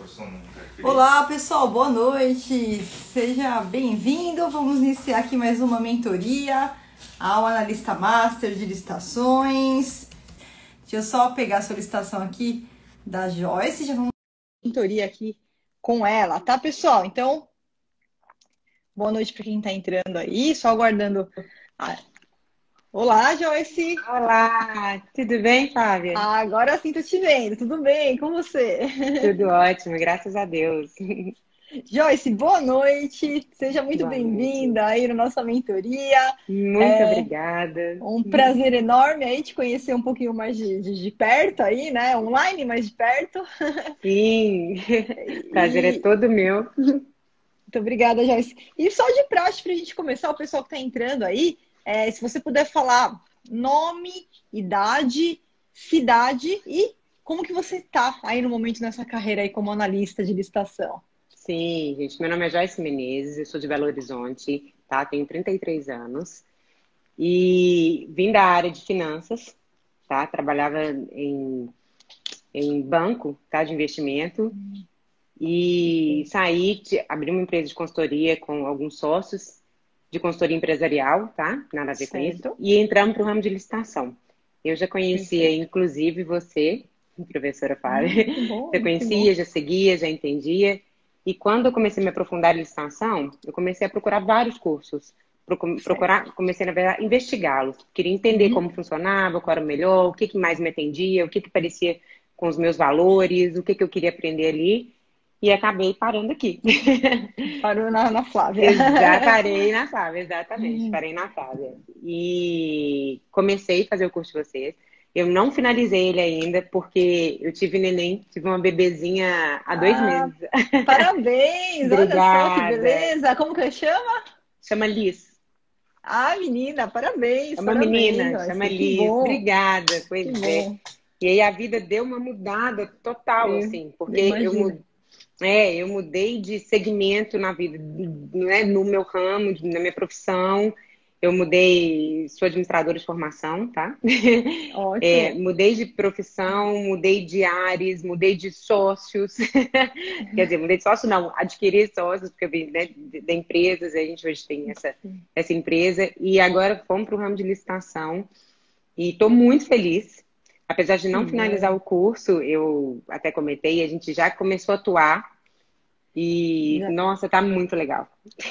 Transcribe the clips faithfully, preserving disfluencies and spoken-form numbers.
Olá, pessoal, boa noite. Seja bem-vindo. Vamos iniciar aqui mais uma mentoria ao analista master de licitações. Deixa eu só pegar a solicitação aqui da Joyce. Já vamos mentoria aqui com ela, tá, pessoal? Então, boa noite para quem está entrando aí. Só aguardando. Ah, olá, Joyce. Olá, tudo bem, Flávia? Ah, agora sim tô te vendo. Tudo bem com você? Tudo ótimo, graças a Deus. Joyce, boa noite. Seja muito Boa noite. bem-vinda aí na nossa mentoria. Muito É obrigada. um prazer enorme aí te conhecer um pouquinho mais de, de, de perto aí, né? Online, mas de perto. Sim, prazer é E todo meu. muito obrigada, Joyce. E só de praxe para a gente começar, o pessoal que está entrando aí, é, se você puder falar nome, idade, cidade e como que você está aí no momento nessa carreira aí como analista de licitação. Sim, gente, meu nome é Joyce Menezes, eu sou de Belo Horizonte, tá? Tenho trinta e três anos e vim da área de finanças, tá? Trabalhava em, em banco, tá? De investimento. E saí, te- abri uma empresa de consultoria com alguns sócios de consultoria empresarial, tá? Nada a ver com isso. Certo? E entramos para o ramo de licitação. Eu já conhecia, Perfeito. inclusive, você, professora Flávia. Ah, que Já bom, que bom. conhecia, já seguia, já entendia. E quando eu comecei a me aprofundar em licitação, eu comecei a procurar vários cursos. Procu- Procurar, Certo. comecei, na verdade, a investigá-los. Queria entender Uhum. como funcionava, qual era o melhor, o que que mais me atendia, o que que parecia com os meus valores, o que que eu queria aprender ali. E acabei parando aqui. Parou na, na Flávia. Exa, parei na Flávia, exatamente, parei na Flávia. E comecei a fazer o curso de vocês. Eu não finalizei ele ainda, porque eu tive neném, tive uma bebezinha há dois Ah, meses. parabéns! Olha só que Obrigada. beleza! Como que chama? Chama Liz. Ah, menina, É parabéns, uma parabéns, menina, chama Joyce. Que Liz. bom, Obrigada, que pois é. bom. E aí a vida deu uma mudada total, Eu, assim, eu porque eu imagino. mudei. É, eu mudei de segmento na vida, né, no meu ramo, na minha profissão. Eu mudei, sou administradora de formação, tá? É, Ótimo. mudei de profissão, mudei de áreas, mudei de sócios. Quer dizer, mudei de sócio não, adquiri sócios, porque eu vim, né, de empresas, a gente hoje tem essa, essa empresa. E agora fomos para o ramo de licitação. E estou muito feliz. Apesar de Que não finalizar bom. o curso, eu até comentei, a gente já começou a atuar e, Já- nossa, tá muito legal.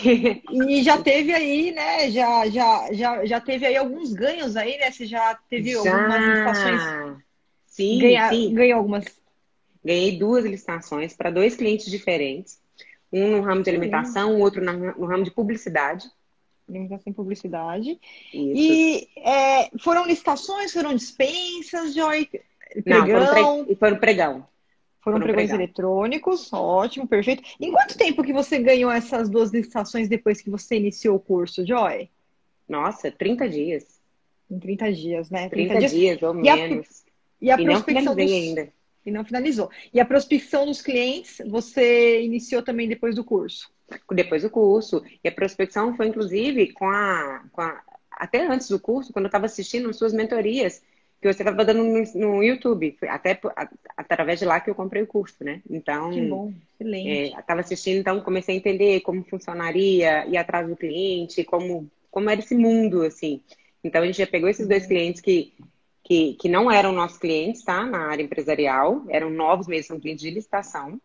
E já teve aí, né? Já, já, já, já teve aí alguns ganhos aí, né? Você já teve algumas licitações, Já! Sim, ganha, sim. ganhou algumas. Ganhei duas licitações para dois clientes diferentes. Um no ramo de Excelente. alimentação, o outro na- no ramo de publicidade. Limitação em publicidade. Isso. E é, foram licitações, foram dispensas, Joy, Não, foram, pre... pregão. foram pregão. Foram Foram pregões pregão. eletrônicos, ótimo, perfeito. Em quanto Isso. tempo que você ganhou essas duas licitações depois que você iniciou o curso, Joy? Nossa, trinta dias. Em trinta dias, né? Trinta Trinta dias. dias ou E a, menos. e a E não prospecção finalizei dos. ainda. E não finalizou. E a prospecção dos clientes, você iniciou também depois do curso? Depois do curso. E a prospecção foi, inclusive, com a, com a- até antes do curso, quando eu estava assistindo suas mentorias, que você estava dando no, no YouTube. Foi até por- a- através de lá que eu comprei o curso, né? Que Então, bom, excelente. estava assistindo, então comecei a entender como funcionaria, ir atrás do cliente, como, como era esse mundo, assim. Então, a gente já pegou Que esses dois bom. clientes que, que, que não eram nossos clientes, tá? Na área empresarial, eram novos mesmo, são clientes de licitação.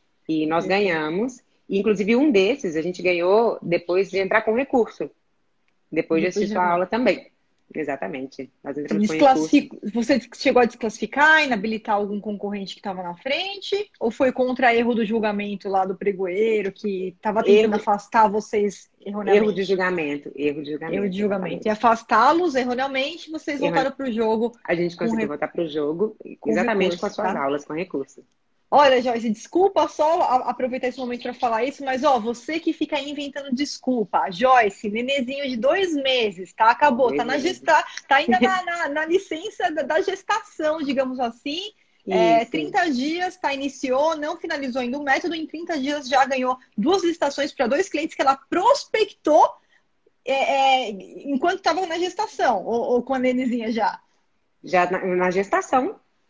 E nós Perfeito. ganhamos. E, inclusive, um desses a gente ganhou depois de entrar com recurso. Depois de Depois assistir de sua aula também. Exatamente. Nós Se entramos com recurso. desclassific... Você chegou a desclassificar, inabilitar algum concorrente que estava na frente? Ou foi contra erro do julgamento lá do pregoeiro, que estava tentando Erro, afastar vocês erro de erroneamente? julgamento. Erro de Erro de julgamento, julgamento. E exatamente. afastá-los erroneamente, vocês Erro, voltaram para o jogo a gente com, conseguiu re... voltar para o jogo com exatamente com as recurso, suas tá? aulas, com recurso. Olha, Joyce, desculpa só a- aproveitar esse momento para falar isso, mas ó, você que fica aí inventando desculpa, Joyce, nenezinho de dois meses, tá? Acabou, tá Dois na meses. gesta... tá ainda na, na, na licença da, da gestação, digamos assim. É, Isso. trinta dias, tá? Iniciou, não finalizou ainda o método, em trinta dias já ganhou duas licitações para dois clientes que ela prospectou é, é, enquanto estava na gestação, ou, ou com a nenezinha já. Já na, na gestação.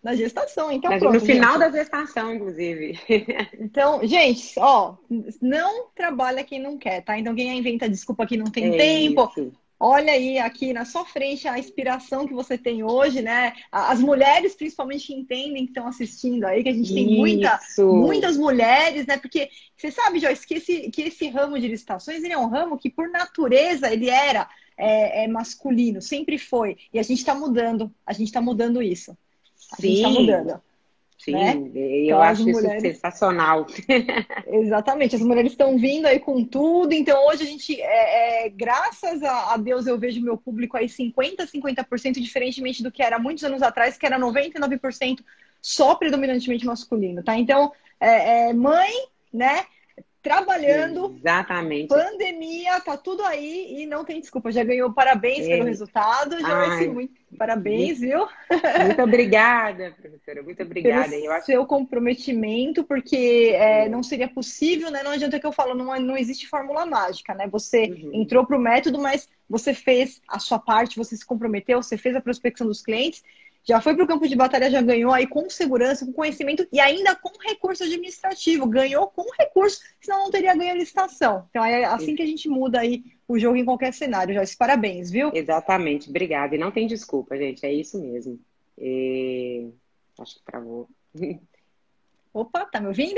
Na gestação, então Mas pronto, no final gente. da gestação, inclusive. Então, gente, ó, não trabalha quem não quer, tá? Então, quem inventa desculpa que não tem É tempo, isso. olha aí aqui na sua frente a inspiração que você tem hoje, né? As mulheres, principalmente, que entendem, que estão assistindo aí, que a gente tem muita, Isso. muitas mulheres, né? Porque você sabe, Joyce, que esse, que esse ramo de licitações, ele é um ramo que, por natureza, ele era é, é masculino, sempre foi. E a gente está mudando, a gente está mudando isso. A gente está Sim, mudando, né? sim. Eu Então, as acho isso mulheres. sensacional. Exatamente, as mulheres estão vindo aí com tudo, então hoje a gente, é, é, graças a, a Deus, eu vejo meu público aí cinquenta, cinquenta por cento, diferentemente do que era muitos anos atrás, que era noventa e nove por cento só predominantemente masculino, tá? Então, é, é, mãe, né, trabalhando, Exatamente. pandemia, tá tudo aí e não tem desculpa, já ganhou, parabéns pelo É. resultado, Joyce, Ai, muito parabéns, viu? muito obrigada, professora. Muito Pelo obrigada. Eu acho seu comprometimento, porque é, que. não seria possível, né? Não adianta que eu falo, não, não existe fórmula mágica, né? Você Uhum. entrou para o método, mas você fez a sua parte, você se comprometeu, você fez a prospecção dos clientes, já foi para o campo de batalha, já ganhou aí com segurança, com conhecimento e ainda com recurso administrativo. Ganhou com recurso, senão não teria ganho a licitação. Então é assim que a gente muda aí o jogo em qualquer cenário. Já parabéns, viu? Exatamente, obrigada. E não tem desculpa, gente, é isso mesmo. É, acho que travou. Opa, tá me ouvindo?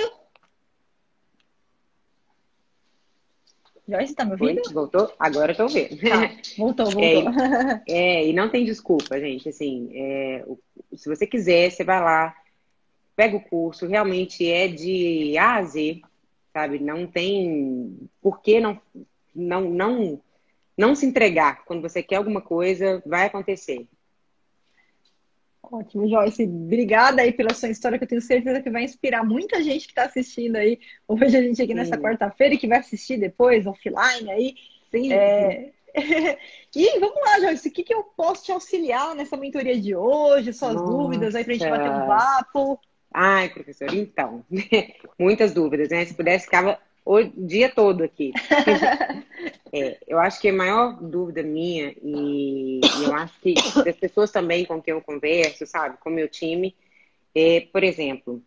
Joyce, tá me ouvindo? Oi, voltou? Agora eu tô vendo. Tá, voltou, É, voltou. é, e não tem desculpa, gente. Assim, é, o- se você quiser, você vai lá, pega o curso, realmente é de A a Z, sabe? Não tem por que não, não, não, não se entregar. Quando você quer alguma coisa, vai acontecer. Ótimo, Joyce. Obrigada aí pela sua história, que eu tenho certeza que vai inspirar muita gente que está assistindo aí. Hoje a gente aqui nessa Sim, quarta-feira e que vai assistir depois, offline aí. sim. É... E vamos lá, Joyce, o que que eu posso te auxiliar nessa mentoria de hoje? Suas dúvidas aí para a gente bater um Nossa. papo? Ai, professor, então, muitas dúvidas, né? Se pudesse, ficava o dia todo aqui. É, eu acho que a maior dúvida minha, e, e eu acho que das pessoas também com quem eu converso, sabe, com o meu time, é, por exemplo,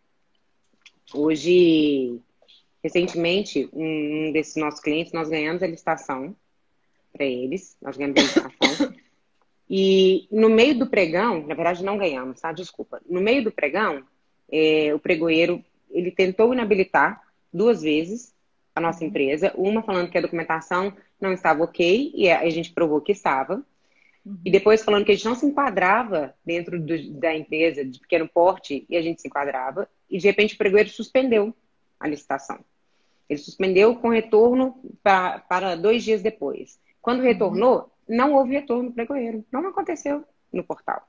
hoje, recentemente, um um desses nossos clientes, nós ganhamos a licitação para eles, nós ganhamos a licitação, e no meio do pregão, na verdade não ganhamos, tá? Desculpa. No meio do pregão, é, o pregoeiro, ele tentou inabilitar duas vezes a nossa empresa, uma falando que a documentação não estava ok, e a gente provou que estava, e Uhum. depois falando que a gente não se enquadrava dentro do- da empresa de pequeno porte, e a gente se enquadrava, e de repente o pregoeiro suspendeu a licitação. Ele suspendeu com retorno pra, para dois dias depois. Quando Uhum. retornou, não houve retorno pregoeiro. Não aconteceu no portal.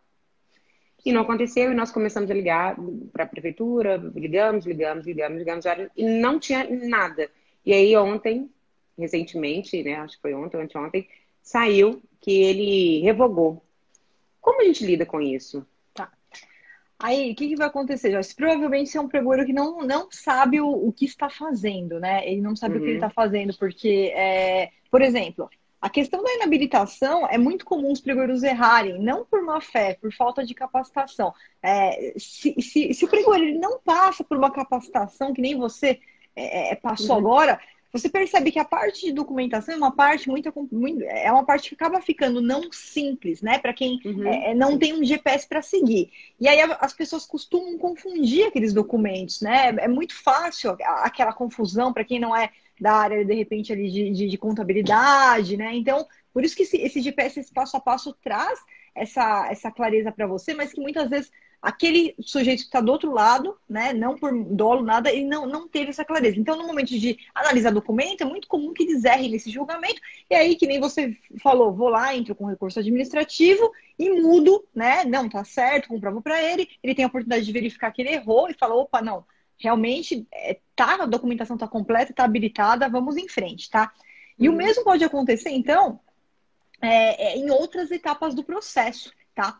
E não Certo. aconteceu, e nós começamos a ligar para a prefeitura, ligamos, ligamos, ligamos, ligamos, e não tinha nada. E aí ontem, recentemente, né, acho que foi ontem ou anteontem, saiu que ele revogou. Como a gente lida com isso? Tá. Aí, o que que vai acontecer, Joyce? Provavelmente você é um pregoeiro que não, não sabe o, o que está fazendo, né? Ele não sabe o que ele está Uhum, fazendo, porque, é, por exemplo, a questão da inabilitação é muito comum os pregoeiros errarem, não por má fé, por falta de capacitação. É, se, se, se o pregoeiro ele não passa por uma capacitação que nem você é, é, passou uhum, agora, você percebe que a parte de documentação é uma parte muito, muito é uma parte que acaba ficando não simples, né? Para quem uhum, é, é, não tem um G P S para seguir. E aí as pessoas costumam confundir aqueles documentos, né? É muito fácil aquela confusão para quem não é da área, de repente, ali de, de, de contabilidade, né? Então, por isso que esse, esse G P S, esse passo a passo, traz essa, essa clareza para você, mas que muitas vezes aquele sujeito que está do outro lado, né, não por dolo, nada, ele não, não teve essa clareza. Então, no momento de analisar documento, é muito comum que eles errem nesse julgamento, e aí, que nem você falou, vou lá, entro com recurso administrativo e mudo, né, não, tá certo, comprovo para ele, ele tem a oportunidade de verificar que ele errou e fala, opa, não, realmente, é, tá, a documentação tá completa, tá habilitada, vamos em frente, tá? E o uhum. mesmo pode acontecer, então, é, é, em outras etapas do processo, tá?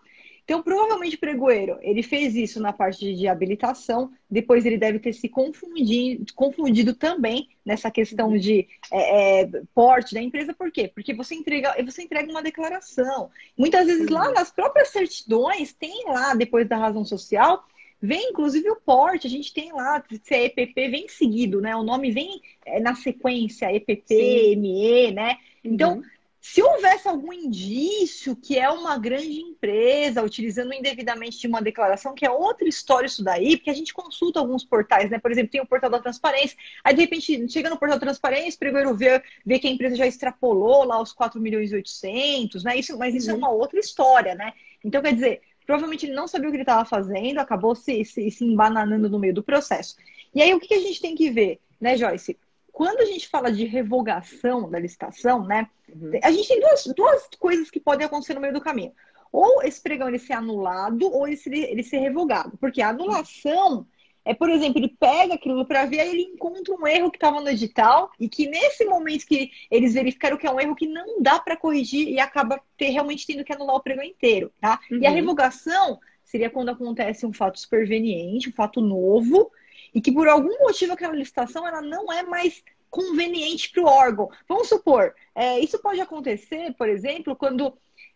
Então, provavelmente o pregoeiro, ele fez isso na parte de, de habilitação, depois ele deve ter se confundido, confundido também nessa questão de é, é, porte da empresa. Por quê? Porque você entrega, você entrega uma declaração. Muitas vezes lá nas próprias certidões, tem lá, depois da razão social, vem inclusive o porte, a gente tem lá, se é E P P, vem seguido, né? O nome vem é, na sequência, E P P, Sim. M E, né? Então, uhum. se houvesse algum indício que é uma grande empresa utilizando indevidamente de uma declaração, que é outra história isso daí, porque a gente consulta alguns portais, né? Por exemplo, tem o portal da transparência, aí de repente chega no portal da transparência, o pregoeiro vê, vê que a empresa já extrapolou lá os quatro milhões e oitocentos, né? Isso, mas isso uhum. é uma outra história, né? Então, quer dizer, provavelmente ele não sabia o que ele estava fazendo, acabou se, se, se embananando no meio do processo. E aí, o que a gente tem que ver, né, Joyce? Quando a gente fala de revogação da licitação, né? Uhum. A gente tem duas, duas coisas que podem acontecer no meio do caminho. Ou esse pregão ele ser anulado, ou ele ser, ele ser revogado. Porque a anulação é, por exemplo, ele pega aquilo para ver, aí ele encontra um erro que estava no edital e que nesse momento que eles verificaram que é um erro que não dá para corrigir e acaba ter, realmente tendo que anular o pregão inteiro, tá? Uhum. E a revogação seria quando acontece um fato superveniente, um fato novo, e que por algum motivo aquela licitação ela não é mais conveniente para o órgão. Vamos supor, é, isso pode acontecer, por exemplo, quando,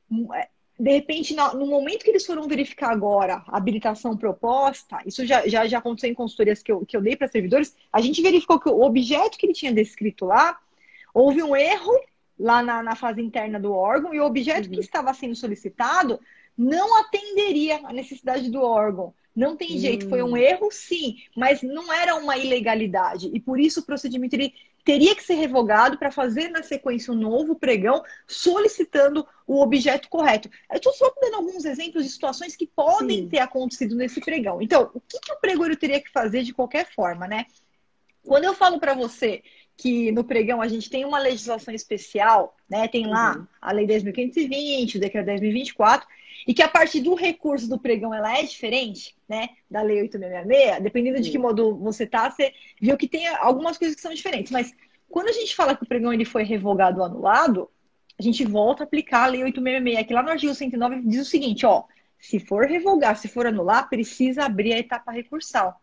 de repente, no momento que eles foram verificar agora a habilitação proposta, isso já, já, já aconteceu em consultorias que eu, que eu dei para servidores, a gente verificou que o objeto que ele tinha descrito lá, houve um erro lá na, na fase interna do órgão, e o objeto uhum. que estava sendo solicitado não atenderia à necessidade do órgão. Não tem jeito, hum. foi um erro, sim, mas não era uma ilegalidade. E por isso o procedimento ele teria que ser revogado para fazer na sequência um novo pregão solicitando o objeto correto. Eu estou só dando alguns exemplos de situações que podem sim. ter acontecido nesse pregão. Então, o que, que o pregoeiro teria que fazer de qualquer forma, né? Quando eu falo para você que no pregão a gente tem uma legislação especial, né? Tem lá uhum. a Lei dez mil quinhentos e vinte, o Decreto dez mil e vinte e quatro, e que a partir do recurso do pregão ela é diferente, né, da Lei oito mil seiscentos e sessenta e seis, dependendo de que modo você tá, você viu que tem algumas coisas que são diferentes. Mas quando a gente fala que o pregão ele foi revogado ou anulado, a gente volta a aplicar a Lei oito mil seiscentos e sessenta e seis, que lá no artigo cento e nove diz o seguinte, ó, se for revogar, se for anular, precisa abrir a etapa recursal.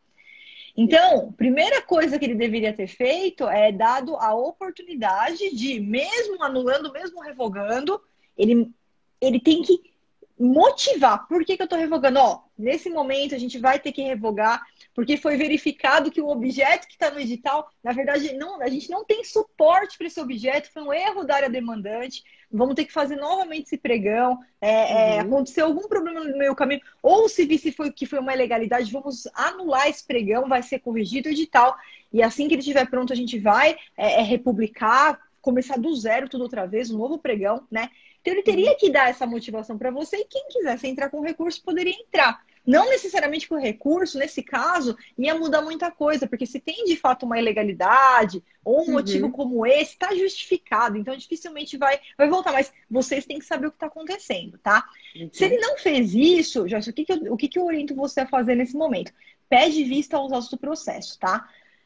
Então, primeira coisa que ele deveria ter feito é dado a oportunidade de, mesmo anulando, mesmo revogando, ele, ele tem que motivar. Por que que eu estou revogando? Ó, nesse momento a gente vai ter que revogar, porque foi verificado que o objeto que está no edital, na verdade, não, a gente não tem suporte para esse objeto, foi um erro da área demandante, vamos ter que fazer novamente esse pregão, é, uhum. é, aconteceu algum problema no meio caminho, ou se visse foi, que foi uma ilegalidade, vamos anular esse pregão, vai ser corrigido o edital, e assim que ele estiver pronto, a gente vai é, é, republicar, começar do zero tudo outra vez, um novo pregão, né? Então ele teria que dar essa motivação para você e quem quisesse entrar com recurso poderia entrar. Não necessariamente com recurso, nesse caso, ia mudar muita coisa, porque se tem de fato uma ilegalidade ou um uhum. motivo como esse, está justificado, então dificilmente vai, vai voltar, mas vocês têm que saber o que está acontecendo, tá? Uhum. Se ele não fez isso, Joyce, o que, que, eu, o que, que eu oriento você a fazer nesse momento? Pede vista aos autos do processo, tá?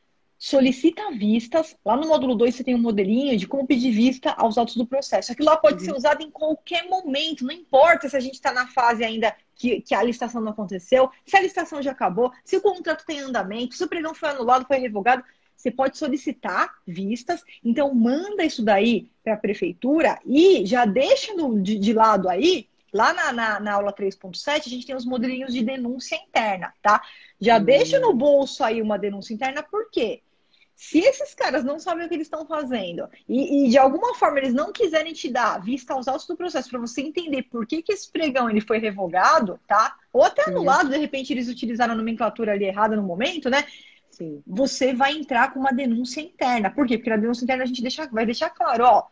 Solicita vistas. Lá no módulo dois você tem um modelinho de como pedir vista aos autos do processo. Aquilo lá pode uhum. ser usado em qualquer momento. Não importa se a gente está na fase ainda que, que a licitação não aconteceu, se a licitação já acabou, se o contrato tem andamento, se o pregão foi anulado, foi revogado. Você pode solicitar vistas. Então, manda isso daí para a prefeitura e já deixa no, de, de lado aí. Lá na, na, na aula três ponto sete, a gente tem os modelinhos de denúncia interna, tá? Já uhum. deixa no bolso aí uma denúncia interna, por quê? Se esses caras não sabem o que eles estão fazendo e, e de alguma forma eles não quiserem te dar vista aos autos do processo para você entender por que, que esse pregão ele foi revogado, tá? Ou até anulado, de repente eles utilizaram a nomenclatura ali errada no momento, né? Sim. Você vai entrar com uma denúncia interna. Por quê? Porque na denúncia interna a gente deixa, vai deixar claro, ó,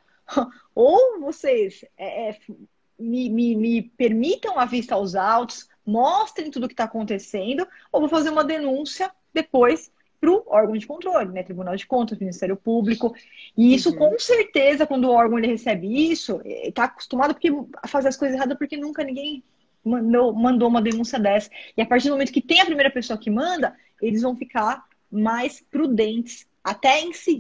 ou vocês é, é, me, me, me permitam a vista aos autos, mostrem tudo o que está acontecendo, ou vou fazer uma denúncia depois para o órgão de controle, né? Tribunal de Contas, Ministério Público. E isso, uhum. com certeza, quando o órgão ele recebe isso, está acostumado porque, a fazer as coisas erradas porque nunca ninguém mandou, mandou uma denúncia dessa. E a partir do momento que tem a primeira pessoa que manda, eles vão ficar mais prudentes até em seguir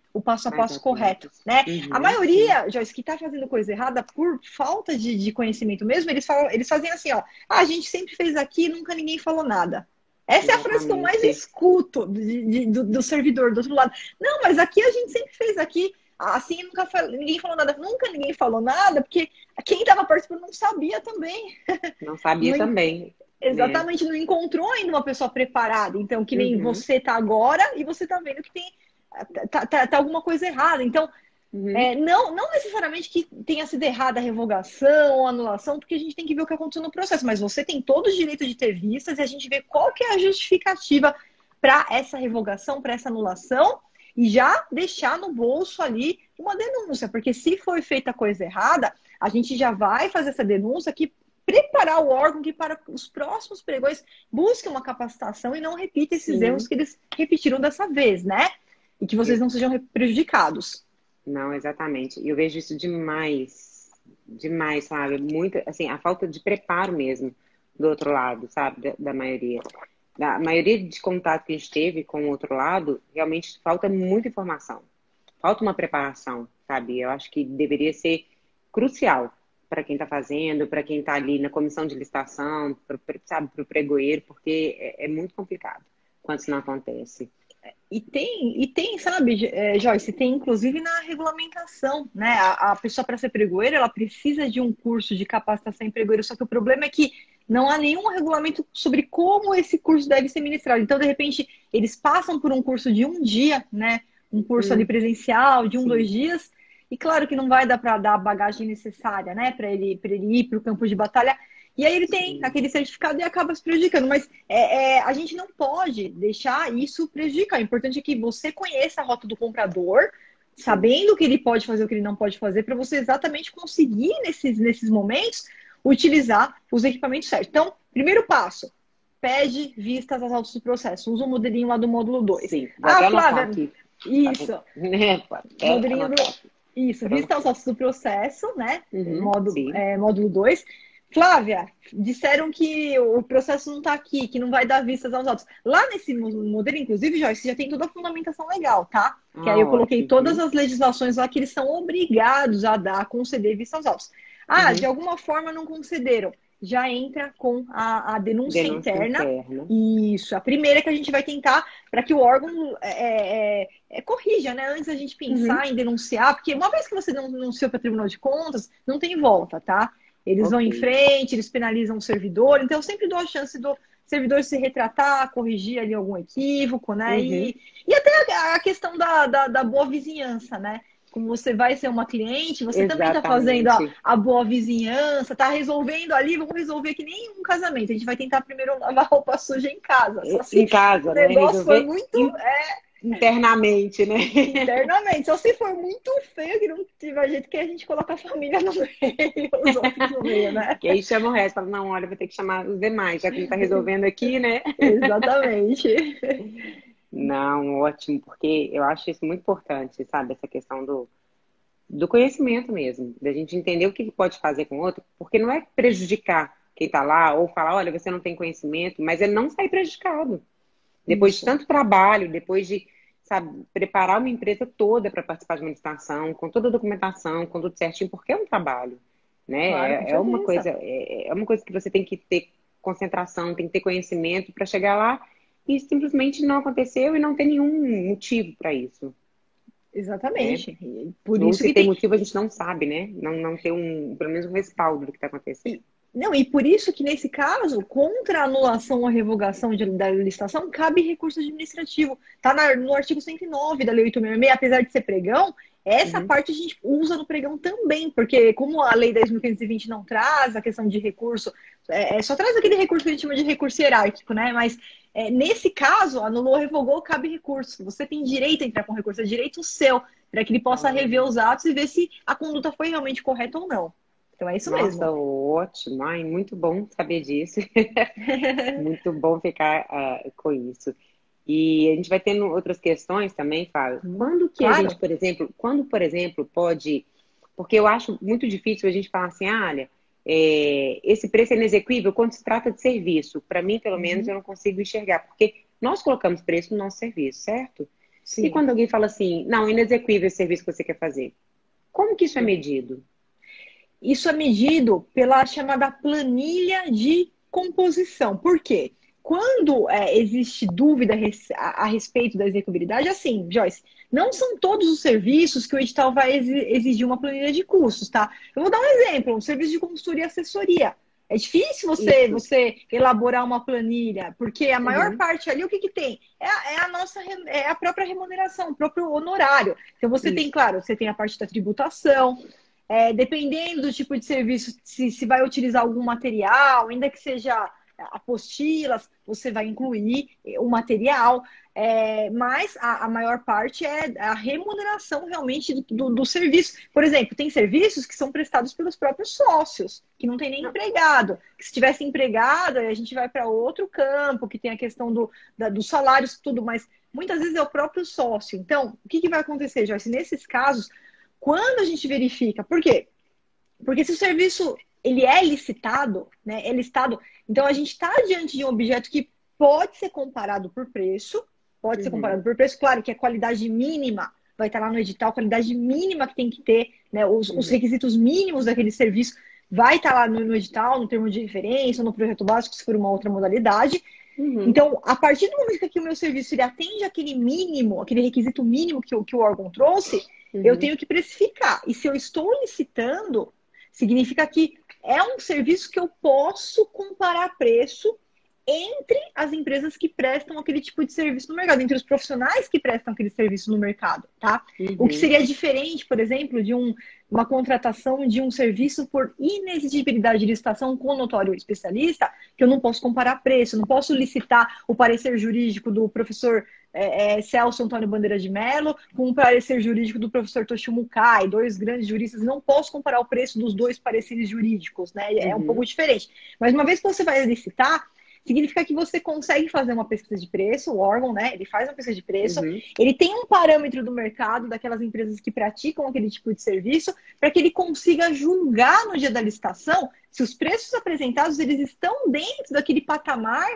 o passo a Mais passo correto, atentos. né? Uhum, A maioria, Joyce, que está fazendo coisa errada por falta de, de conhecimento mesmo, eles falam, eles fazem assim, ó, ah, a gente sempre fez aqui, nunca ninguém falou nada. Essa é a frase que eu mais exatamente. escuto de, de, do, do servidor do outro lado. Não, mas aqui a gente sempre fez aqui, assim nunca fal- ninguém falou nada. Nunca ninguém falou nada, porque quem estava participando não sabia também. Não sabia Não, também, né? exatamente, não encontrou ainda uma pessoa preparada. Então, que nem Uhum, você tá agora e você tá vendo que tem tá, tá, tá alguma coisa errada. Então, uhum, é, não, não necessariamente que tenha sido errada a revogação ou anulação, porque a gente tem que ver o que aconteceu no processo, mas você tem todo o direito de ter vistas e a gente vê qual que é a justificativa para essa revogação, para essa anulação, e já deixar no bolso ali uma denúncia, porque se foi feita coisa errada, a gente já vai fazer essa denúncia que preparar o órgão que para os próximos pregões busquem uma capacitação e não repita esses erros sim. que eles repetiram dessa vez, né? E que vocês não sejam prejudicados. Não, exatamente. E eu vejo isso demais, demais, sabe? Muito, assim, a falta de preparo mesmo do outro lado, sabe? Da, da maioria. Da maioria de contato que a gente teve com o outro lado, realmente falta muita informação. Falta uma preparação, sabe? Eu acho que deveria ser crucial para quem está fazendo, para quem está ali na comissão de licitação, pro, sabe, para o pregoeiro, porque é, é muito complicado quando isso não acontece. E tem, e tem, sabe, é, Joyce, tem inclusive na regulamentação, né? A, a pessoa para ser pregoeira, ela precisa de um curso de capacitação em pregoeiro, só que o problema é que não há nenhum regulamento sobre como esse curso deve ser ministrado. Então, de repente, eles passam por um curso de um dia, né? Um curso ali Hum, presencial, de um, dois sim. dias, e claro que não vai dar para dar a bagagem necessária, né? Para ele, para ele ir para o campo de batalha. E aí ele tem Sim. aquele certificado e acaba se prejudicando. Mas é, é, a gente não pode deixar isso prejudicar. O importante é que você conheça a rota do comprador, Sim. sabendo o que ele pode fazer, o que ele não pode fazer, para você exatamente conseguir, nesses, nesses momentos, utilizar os equipamentos certos. Então, primeiro passo, pede vistas às autos do processo. Usa o modelinho lá do módulo dois. Sim. Vou Ah, até anotar Flávia, aqui. Tá bom. isso. Né? Vou até Modelinho do. anotar aqui. Isso, vista aos Pronto. autos do processo, né? Uhum, Módulo, sim. é, módulo dois. Flávia, disseram que o processo não está aqui, que não vai dar vistas aos autos. Lá nesse modelo, inclusive, Joyce, já tem toda a fundamentação legal, tá? Que aí Ah, eu coloquei ótimo. todas Uhum. as legislações lá que eles são obrigados a dar, a conceder vista aos autos. Ah, de Uhum. alguma forma não concederam. Já entra com a, a denúncia Denúncia interna. interna. Isso, a primeira que a gente vai tentar para que o órgão é, é, é, corrija, né? Antes da gente Uhum. pensar em denunciar, porque uma vez que você denunciou para o Tribunal de Contas, não tem volta, tá? Eles vão Ok. em frente, eles penalizam o servidor, então eu sempre dou a chance do servidor se retratar, corrigir ali algum equívoco, né? Uhum. E, e até a, a questão da, da, da boa vizinhança, né? Como você vai ser uma cliente, você também está fazendo a, Exatamente. a boa vizinhança, está resolvendo ali, vamos resolver que nem um casamento. A gente vai tentar primeiro lavar roupa suja em casa. Só Em se o casa, né? negócio for Resolver muito in- internamente, né? internamente. Só se for muito feio, que não tiver jeito que a gente coloca a família no meio, os outros no meio, né? Que aí chama o resto. Fala, não, olha, vou ter que chamar os demais, já que não está resolvendo aqui, né? Exatamente. Não, ótimo, porque eu acho isso muito importante, sabe? Essa questão do, do conhecimento mesmo, da gente entender o que pode fazer com o outro, porque não é prejudicar quem está lá, ou falar, olha, você não tem conhecimento, mas é não sair prejudicado. Depois de Isso. tanto trabalho, depois de, sabe, preparar uma empresa toda para participar de uma licitação, com toda a documentação, com tudo certinho, porque é um trabalho, né? Claro, com É, é uma certeza. coisa, é, é uma coisa que você tem que ter concentração, tem que ter conhecimento para chegar lá e simplesmente não aconteceu e não tem nenhum motivo para isso, né? Exatamente. E por Ou isso se que tem tem. motivo, a gente não sabe, né? Não, não ter um, pelo menos um respaldo do que está acontecendo. E, não, e por isso que, nesse caso, contra a anulação ou a revogação de, da licitação, cabe recurso administrativo. Está no artigo cento e nove da Lei oitocentos e sessenta e seis, apesar de ser pregão, essa Uhum, parte a gente usa no pregão também, porque como a Lei dez mil quinhentos e vinte não traz a questão de recurso, é, é, só traz aquele recurso que a gente chama de recurso hierárquico, né? Mas é, nesse caso, anulou, revogou, cabe recurso. Você tem direito a entrar com recurso, é direito seu, para que ele possa rever os atos e ver se a conduta foi realmente correta ou não. Então é isso nossa, mesmo. ótimo. Ai, muito bom saber disso. Muito bom ficar uh, com isso. E a gente vai tendo outras questões também, Fábio. Quando que a gente, Claro. por exemplo, quando, por exemplo, pode... Porque eu acho muito difícil a gente falar assim, ah, olha, é, esse preço é inexequível quando se trata de serviço. Para mim, pelo menos, Uhum. eu não consigo enxergar. Porque nós colocamos preço no nosso serviço, certo? E quando alguém fala assim, não, inexequível esse serviço que você quer fazer, como que isso é medido? Isso é medido pela chamada planilha de composição. Por quê? Quando é, existe dúvida a, a respeito da execuibilidade, assim, Joyce, não são todos os serviços que o edital vai exigir uma planilha de custos, tá? Eu vou dar um exemplo, um serviço de consultoria e assessoria. É difícil você, você elaborar uma planilha, porque a maior uhum. parte ali, o que, que tem? É a, é a nossa, é a própria remuneração, o próprio honorário. Então você Isso. tem, claro, você tem a parte da tributação, é, dependendo do tipo de serviço, se, se vai utilizar algum material, ainda que seja apostilas, você vai incluir o material, é, mas a, a maior parte é a remuneração realmente do, do, do serviço. Por exemplo, tem serviços que são prestados pelos próprios sócios, que não tem nem empregado. Que se tivesse empregado, a gente vai para outro campo, que tem a questão do, da, dos salários, tudo, mas muitas vezes é o próprio sócio. Então, o que, que vai acontecer, Joyce? Nesses casos, quando a gente verifica, por quê? Porque se o serviço ele é licitado, né, é listado, então a gente está diante de um objeto que pode ser comparado por preço, pode uhum. ser comparado por preço, claro que a qualidade mínima vai estar lá no edital, a qualidade mínima que tem que ter, né, os, uhum. os requisitos mínimos daquele serviço vai estar lá no, no edital, no termo de referência, no projeto básico, se for uma outra modalidade. Uhum. Então, a partir do momento que o meu serviço ele atende aquele mínimo, aquele requisito mínimo que, que o órgão trouxe, uhum. eu tenho que precificar. E se eu estou licitando, significa que é um serviço que eu posso comparar preço entre as empresas que prestam aquele tipo de serviço no mercado, entre os profissionais que prestam aquele serviço no mercado, tá? Uhum. O que seria diferente, por exemplo, de um, uma contratação de um serviço por inexigibilidade de licitação com notório especialista, que eu não posso comparar preço, não posso licitar o parecer jurídico do professor é, é, Celso Antônio Bandeira de Mello com o parecer jurídico do professor Toshio Mukai, dois grandes juristas, não posso comparar o preço dos dois pareceres jurídicos, né? É uhum. um pouco diferente. Mas uma vez que você vai licitar, significa que você consegue fazer uma pesquisa de preço, o órgão, né? Ele faz uma pesquisa de preço, uhum. ele tem um parâmetro do mercado, daquelas empresas que praticam aquele tipo de serviço, para que ele consiga julgar no dia da licitação se os preços apresentados eles estão dentro daquele patamar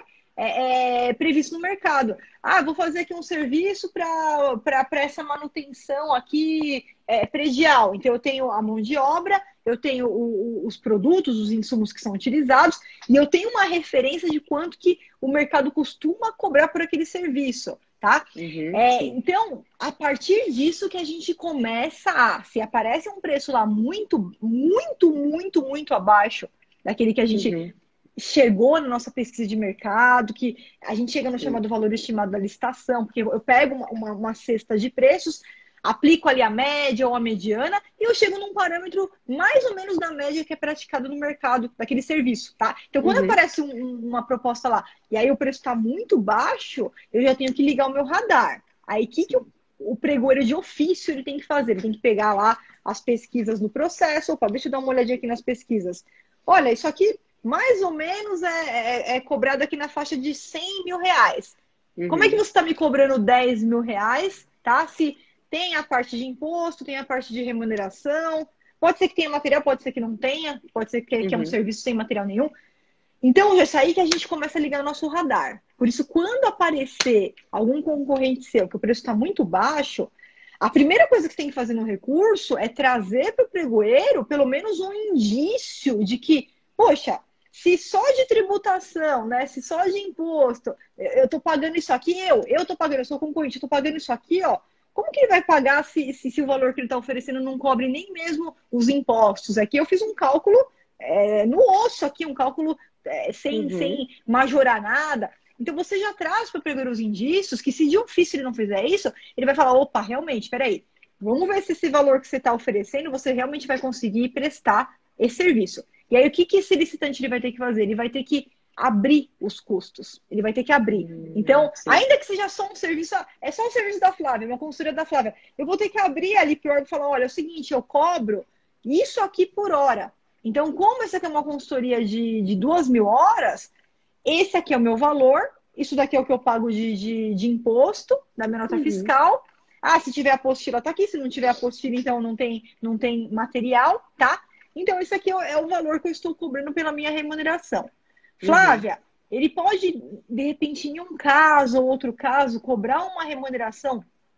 é, é, previsto no mercado. Ah, vou fazer aqui um serviço para essa manutenção aqui é, predial. Então, eu tenho a mão de obra, eu tenho o, o, os produtos, os insumos que são utilizados, e eu tenho uma referência de quanto que o mercado costuma cobrar por aquele serviço, tá? Uhum, é, então, a partir disso que a gente começa a... Se aparece um preço lá muito, muito, muito, muito abaixo daquele que a gente... Uhum. chegou na nossa pesquisa de mercado, que a gente chega no chamado valor estimado da licitação, porque eu pego uma, uma, uma cesta de preços, aplico ali a média ou a mediana, e eu chego num parâmetro mais ou menos da média que é praticado no mercado daquele serviço, tá? Então, quando uhum. aparece um, uma proposta lá, e aí o preço está muito baixo, eu já tenho que ligar o meu radar. Aí, o que, que o, o pregoeiro de ofício ele tem que fazer? Ele tem que pegar lá as pesquisas no processo. Opa, deixa eu dar uma olhadinha aqui nas pesquisas. Olha, isso aqui mais ou menos é, é, é cobrado aqui na faixa de cem mil reais. Uhum. Como é que você está me cobrando dez mil reais, tá? Se tem a parte de imposto, tem a parte de remuneração, pode ser que tenha material, pode ser que não tenha, pode ser que, uhum. que é um serviço sem material nenhum. Então, já é aí que a gente começa a ligar o nosso radar. Por isso, quando aparecer algum concorrente seu que o preço está muito baixo, a primeira coisa que você tem que fazer no recurso é trazer para o pregoeiro pelo menos um indício de que, poxa, se só de tributação, né? Se só de imposto, eu tô pagando isso aqui, eu, eu tô pagando, eu sou concorrente, eu tô pagando isso aqui, ó. Como que ele vai pagar se, se, se o valor que ele está oferecendo não cobre nem mesmo os impostos? Aqui eu fiz um cálculo é, no osso aqui, um cálculo é, sem, uhum. sem majorar nada. Então você já traz para o pregoeiro os indícios que se de ofício ele não fizer isso, ele vai falar, opa, realmente, peraí, vamos ver se esse valor que você está oferecendo, você realmente vai conseguir prestar esse serviço. E aí, o que, que esse licitante ele vai ter que fazer? Ele vai ter que abrir os custos. Ele vai ter que abrir. Hum, então, sim. ainda que seja só um serviço, é só um serviço da Flávia, uma consultoria da Flávia, eu vou ter que abrir ali para o órgão e falar, olha, é o seguinte, eu cobro isso aqui por hora. Então, como essa aqui é uma consultoria de, de duas mil horas, esse aqui é o meu valor, isso daqui é o que eu pago de, de, de imposto, da minha nota uhum. fiscal. Ah, se tiver apostila, tá aqui. Se não tiver apostila, então não tem, não tem material, tá? Então, esse aqui é o valor que eu estou cobrando pela minha remuneração. Flávia, uhum. ele pode, de repente, em um caso ou outro caso, cobrar uma remuneração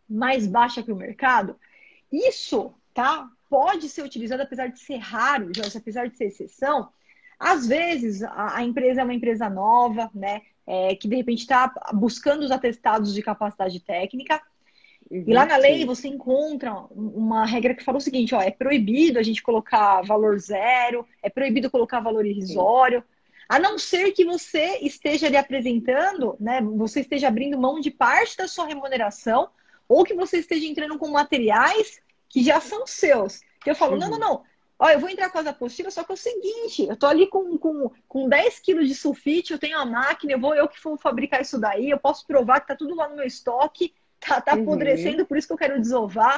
mais baixa que o mercado, isso, tá, pode ser utilizado, apesar de ser raro, Joyce, apesar de ser exceção. Às vezes, a, a empresa é uma empresa nova, né, é, que de repente está buscando os atestados de capacidade técnica. Uhum, E lá na lei sim. você encontra uma regra que fala o seguinte, ó, é proibido a gente colocar valor zero, é proibido colocar valor Sim. irrisório, a não ser que você esteja ali apresentando, né, você esteja abrindo mão de parte da sua remuneração, ou que você esteja entrando com materiais que já são seus. Eu falo, não, não, Uhum. não, ó, eu vou entrar com as apostilas, só que é o seguinte, eu tô ali com, com, com dez quilos de sulfite, eu tenho a máquina, eu vou eu que vou fabricar isso daí, eu posso provar que tá tudo lá no meu estoque, tá, tá Uhum. apodrecendo, por isso que eu quero desovar.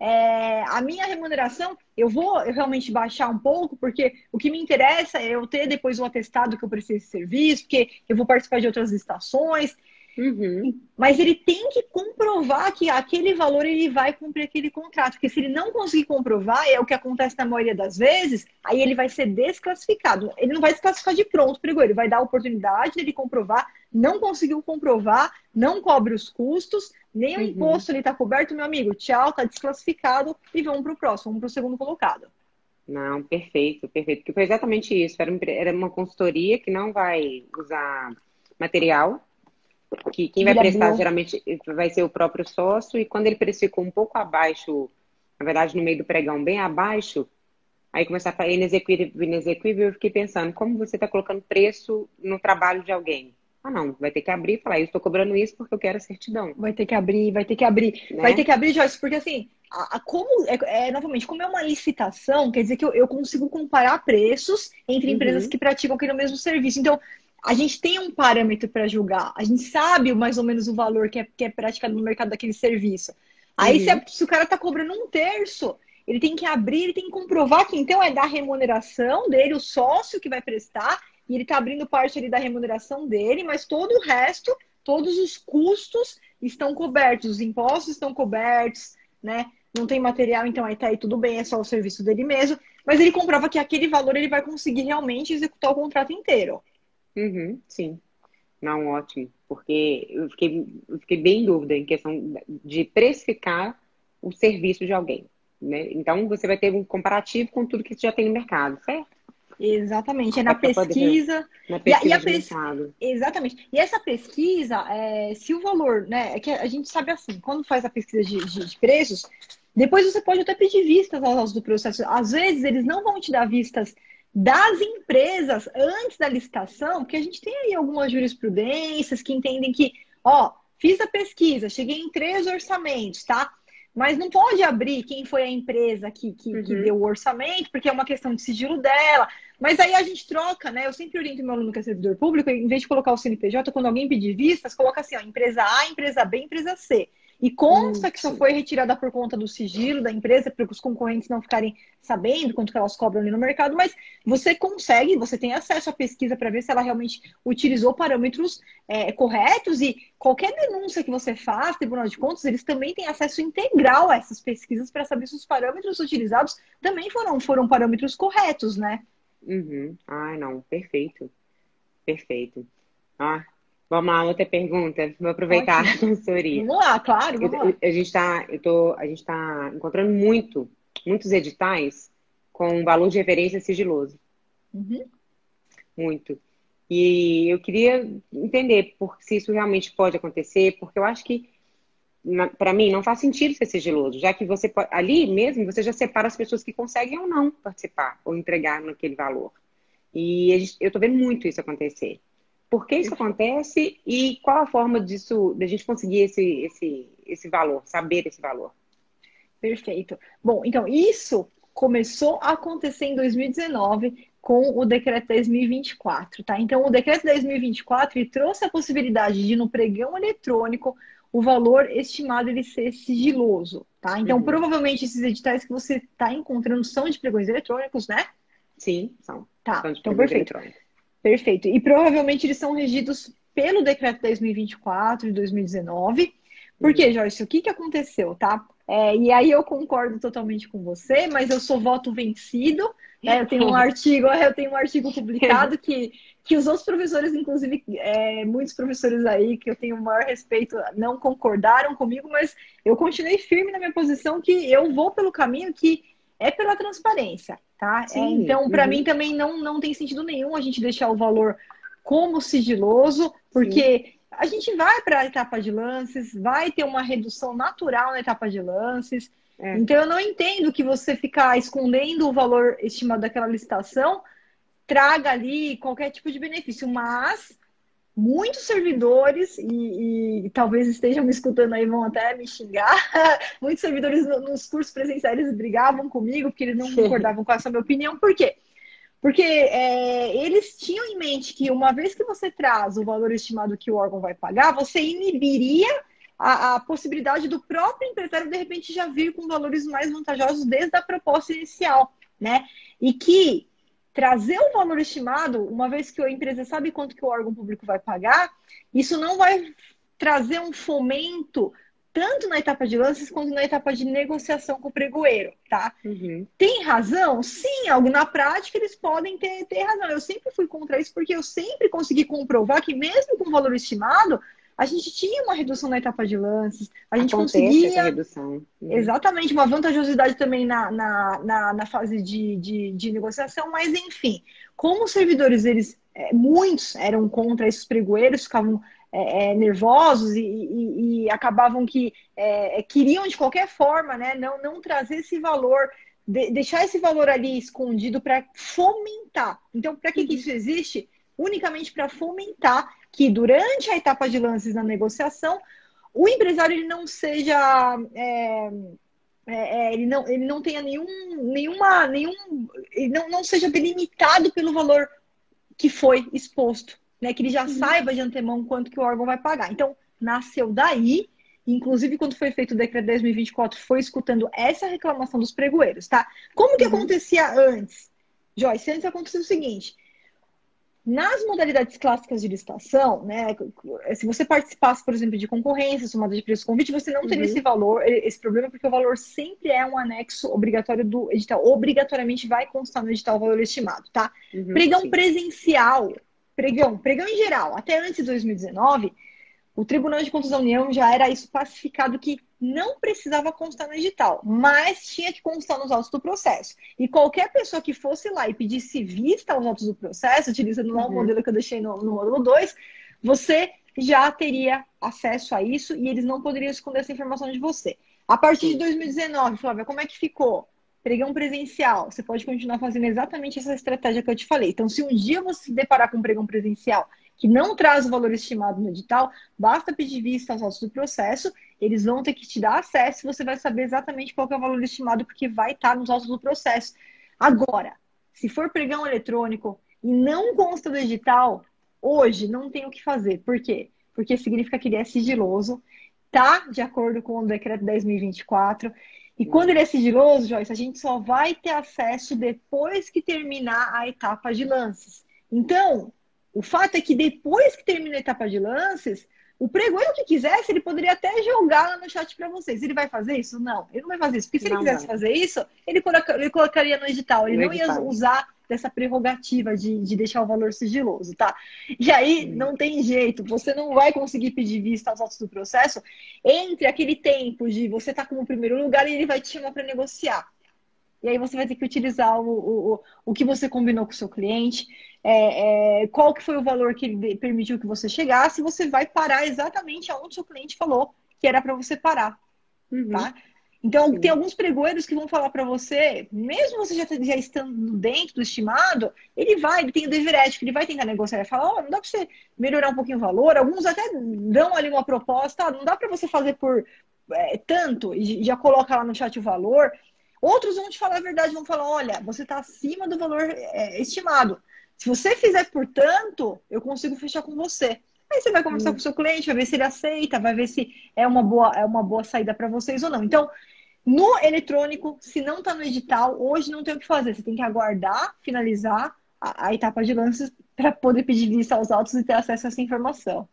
É, a minha remuneração, eu vou realmente baixar um pouco, porque o que me interessa é eu ter depois o atestado que eu preciso de serviço, porque eu vou participar de outras estações, Uhum. mas ele tem que comprovar que aquele valor ele vai cumprir aquele contrato. Porque se ele não conseguir comprovar, é o que acontece na maioria das vezes, aí ele vai ser desclassificado. Ele não vai desclassificar de pronto, perigo. Ele vai dar a oportunidade dele comprovar, não conseguiu comprovar, não cobre os custos, nem o Uhum. imposto ele está coberto, meu amigo. Tchau, está desclassificado e vamos para o próximo, vamos para o segundo colocado. Não, perfeito, perfeito. Porque foi exatamente isso. Era, um- era uma consultoria que não vai usar material, que quem vai Milha prestar Bio. geralmente vai ser o próprio sócio, e quando ele precificou um pouco abaixo, na verdade no meio do pregão, bem abaixo, aí começar a falar inexequível, inexequível, eu fiquei pensando, como você está colocando preço no trabalho de alguém? Ah, não, vai ter que abrir e falar, eu estou cobrando isso porque eu quero a certidão, Vai ter que abrir, vai ter que abrir, vai ter né? que abrir, Joyce, porque assim, a, a- como é, é, novamente, como é uma licitação, quer dizer que eu, eu consigo comparar preços entre empresas Uhum, que praticam aquele mesmo serviço. Então, a gente tem um parâmetro para julgar, a gente sabe mais ou menos o valor que é, que é praticado no mercado daquele serviço. Aí, se, uhum, a- se o cara está cobrando um terço, ele tem que abrir, ele tem que comprovar que então é da remuneração dele, o sócio que vai prestar, e ele está abrindo parte ali da remuneração dele, mas todo o resto, todos os custos estão cobertos, os impostos estão cobertos, né? Não tem material, então aí tá aí tudo bem, é só o serviço dele mesmo. Mas ele comprova que aquele valor ele vai conseguir realmente executar o contrato inteiro. uhum, sim. Não, ótimo, porque eu fiquei, eu fiquei bem em dúvida em questão de precificar o serviço de alguém, né? Então, você vai ter um comparativo com tudo que já tem no mercado, certo? Exatamente, é É na para poder ver pesquisa. na E a, e pesquisa a de pes... mercado. Exatamente. E essa pesquisa, é, se o valor, né? É que a gente sabe assim, quando faz a pesquisa de, de, de preços, depois você pode até pedir vistas aos do processo. Às vezes eles não vão te dar vistas das empresas antes da licitação, porque a gente tem aí algumas jurisprudências que entendem que, ó, fiz a pesquisa, cheguei em três orçamentos, tá? Mas não pode abrir quem foi a empresa que, que, que Uhum, deu o orçamento, porque é uma questão de sigilo dela. Mas aí a gente troca, né? Eu sempre oriento meu aluno que é servidor público, em vez de colocar o C N P J, quando alguém pedir vistas, coloca assim, ó, empresa A, empresa B, empresa C. E consta que só isso. foi retirada por conta do sigilo da empresa, para os concorrentes não ficarem sabendo quanto que elas cobram ali no mercado, mas você consegue, você tem acesso à pesquisa para ver se ela realmente utilizou parâmetros é, corretos e qualquer denúncia que você faz, Tribunal de Contas, eles também têm acesso integral a essas pesquisas para saber se os parâmetros utilizados também foram, foram parâmetros corretos, né? Uhum. Ai, não, perfeito, perfeito. Ah, vamos lá, outra pergunta. Vou aproveitar Ótimo. a consultoria. Vamos lá, claro, Eu- vamos lá. eu- a gente está, eu tô, a gente tá encontrando muito, muitos editais com valor de referência sigiloso, Uhum. muito. E eu queria entender por, se isso realmente pode acontecer, porque eu acho que, para mim, não faz sentido ser sigiloso, já que você pode, ali mesmo você já separa as pessoas que conseguem ou não participar ou entregar naquele valor. E a gente- eu estou vendo muito isso acontecer. Por que isso acontece e qual a forma disso, da gente conseguir esse, esse, esse valor, saber esse valor? Perfeito. Bom, então, isso começou a acontecer em dois mil e dezenove com o decreto dez mil e vinte e quatro, tá? Então, o decreto dez mil e vinte e quatro ele trouxe a possibilidade de, no pregão eletrônico, o valor estimado ele ser sigiloso, tá? Então, Uhum. provavelmente, esses editais que você está encontrando são de pregões eletrônicos, né? Sim, são. Tá, São de então pregões perfeito. eletrônicos. Perfeito. E provavelmente eles são regidos pelo decreto dez mil e vinte e quatro de dois mil e dezenove. Por quê, Uhum. Joyce? O que, que aconteceu, tá? É, e aí eu concordo totalmente com você, mas eu sou voto vencido né? Eu tenho um artigo, eu tenho um artigo publicado que, que os outros professores, inclusive é, muitos professores aí que eu tenho o maior respeito, não concordaram comigo, mas eu continuei firme na minha posição que eu vou pelo caminho que é pela transparência, tá? É, então, para uhum. mim também não, não tem sentido nenhum a gente deixar o valor como sigiloso, porque Sim. a gente vai para a etapa de lances, vai ter uma redução natural na etapa de lances. É. Então, eu não entendo que você ficar escondendo o valor estimado daquela licitação traga ali qualquer tipo de benefício, mas muitos servidores, e, e talvez estejam me escutando aí, vão até me xingar, muitos servidores no, nos cursos presenciais eles brigavam comigo porque eles não concordavam com essa minha opinião. Por quê? Porque é, eles tinham em mente que uma vez que você traz o valor estimado que o órgão vai pagar, você inibiria a, a possibilidade do próprio empresário, de repente, já vir com valores mais vantajosos desde a proposta inicial, né? E que trazer o valor estimado, uma vez que a empresa sabe quanto que o órgão público vai pagar, isso não vai trazer um fomento tanto na etapa de lances quanto na etapa de negociação com o pregoeiro, tá? Uhum. Tem razão? Sim, algo na prática eles podem ter, ter razão. Eu sempre fui contra isso porque eu sempre consegui comprovar que mesmo com valor estimado, a gente tinha uma redução na etapa de lances, a gente Acontece conseguia... essa redução. Uhum. Exatamente, uma vantajosidade também na, na, na, na fase de, de, de negociação, mas enfim, como os servidores, eles, é, muitos eram contra esses pregoeiros, ficavam é, é, nervosos e, e, e acabavam que é, queriam de qualquer forma, né, não, não trazer esse valor, de, deixar esse valor ali escondido para fomentar. Então, para que, uhum. que isso existe? Unicamente para fomentar que durante a etapa de lances na negociação, o empresário ele não seja, é, é, ele, não, ele não tenha nenhum, nenhuma, nenhum, ele não, não seja delimitado pelo valor que foi exposto, né? Que ele já uhum. saiba de antemão quanto que o órgão vai pagar. Então, nasceu daí, inclusive quando foi feito o decreto dez mil e vinte e quatro, foi escutando essa reclamação dos pregoeiros, tá? Como que uhum. acontecia antes? Joyce, antes acontecia o seguinte... Nas modalidades clássicas de licitação, né, se você participasse, por exemplo, de concorrência, somada de preço convite, você não teria uhum. esse valor, esse problema, porque o valor sempre é um anexo obrigatório do edital. Obrigatoriamente vai constar no edital o valor estimado, tá? Uhum, pregão sim. presencial, pregão, pregão em geral, até antes de dois mil e dezenove, o Tribunal de Contas da União já era isso pacificado que não precisava constar no edital, mas tinha que constar nos autos do processo. E qualquer pessoa que fosse lá e pedisse vista aos autos do processo, utilizando lá o uhum. modelo que eu deixei no, no módulo dois, você já teria acesso a isso e eles não poderiam esconder essa informação de você. A partir de dois mil e dezenove, Flávia, como é que ficou? Pregão presencial, você pode continuar fazendo exatamente essa estratégia que eu te falei. Então, se um dia você se deparar com um pregão presencial que não traz o valor estimado no edital, basta pedir vista aos autos do processo, eles vão ter que te dar acesso e você vai saber exatamente qual que é o valor estimado, porque vai estar nos autos do processo. Agora, se for pregão eletrônico e não consta do edital, hoje não tem o que fazer. Por quê? Porque significa que ele é sigiloso, tá de acordo com o decreto dez mil e vinte e quatro, e quando ele é sigiloso, Joyce, a gente só vai ter acesso depois que terminar a etapa de lances. Então, o fato é que depois que termina a etapa de lances, o pregoeiro que quisesse, ele poderia até jogar lá no chat para vocês. Ele vai fazer isso? Não, ele não vai fazer isso. Porque se não ele quisesse vai. fazer isso, ele, coloca, ele colocaria no edital. Ele no não edital. ia usar dessa prerrogativa de, de deixar o valor sigiloso, tá? E aí, hum. não tem jeito. Você não vai conseguir pedir vista aos autos do processo entre aquele tempo de você estar tá como primeiro lugar e ele vai te chamar para negociar. E aí você vai ter que utilizar o, o, o que você combinou com o seu cliente, é, é, qual que foi o valor que ele permitiu que você chegasse, e você vai parar exatamente aonde o seu cliente falou que era para você parar, uhum. tá? Então, Sim. tem alguns pregoeiros que vão falar para você, mesmo você já, já estando dentro do estimado, ele vai, ele tem o dever ético, ele vai tentar negociar, vai falar, ó, oh, não dá para você melhorar um pouquinho o valor, alguns até dão ali uma proposta, não dá para você fazer por é, tanto, e já coloca lá no chat o valor. Outros vão te falar a verdade, vão falar, olha, você está acima do valor é, estimado. Se você fizer por tanto, eu consigo fechar com você. Aí você vai conversar hum. com o seu cliente, vai ver se ele aceita, vai ver se é uma boa, é uma boa saída para vocês ou não. Então, no eletrônico, se não está no edital, hoje não tem o que fazer. Você tem que aguardar, finalizar a, a etapa de lances para poder pedir vista aos autos e ter acesso a essa informação.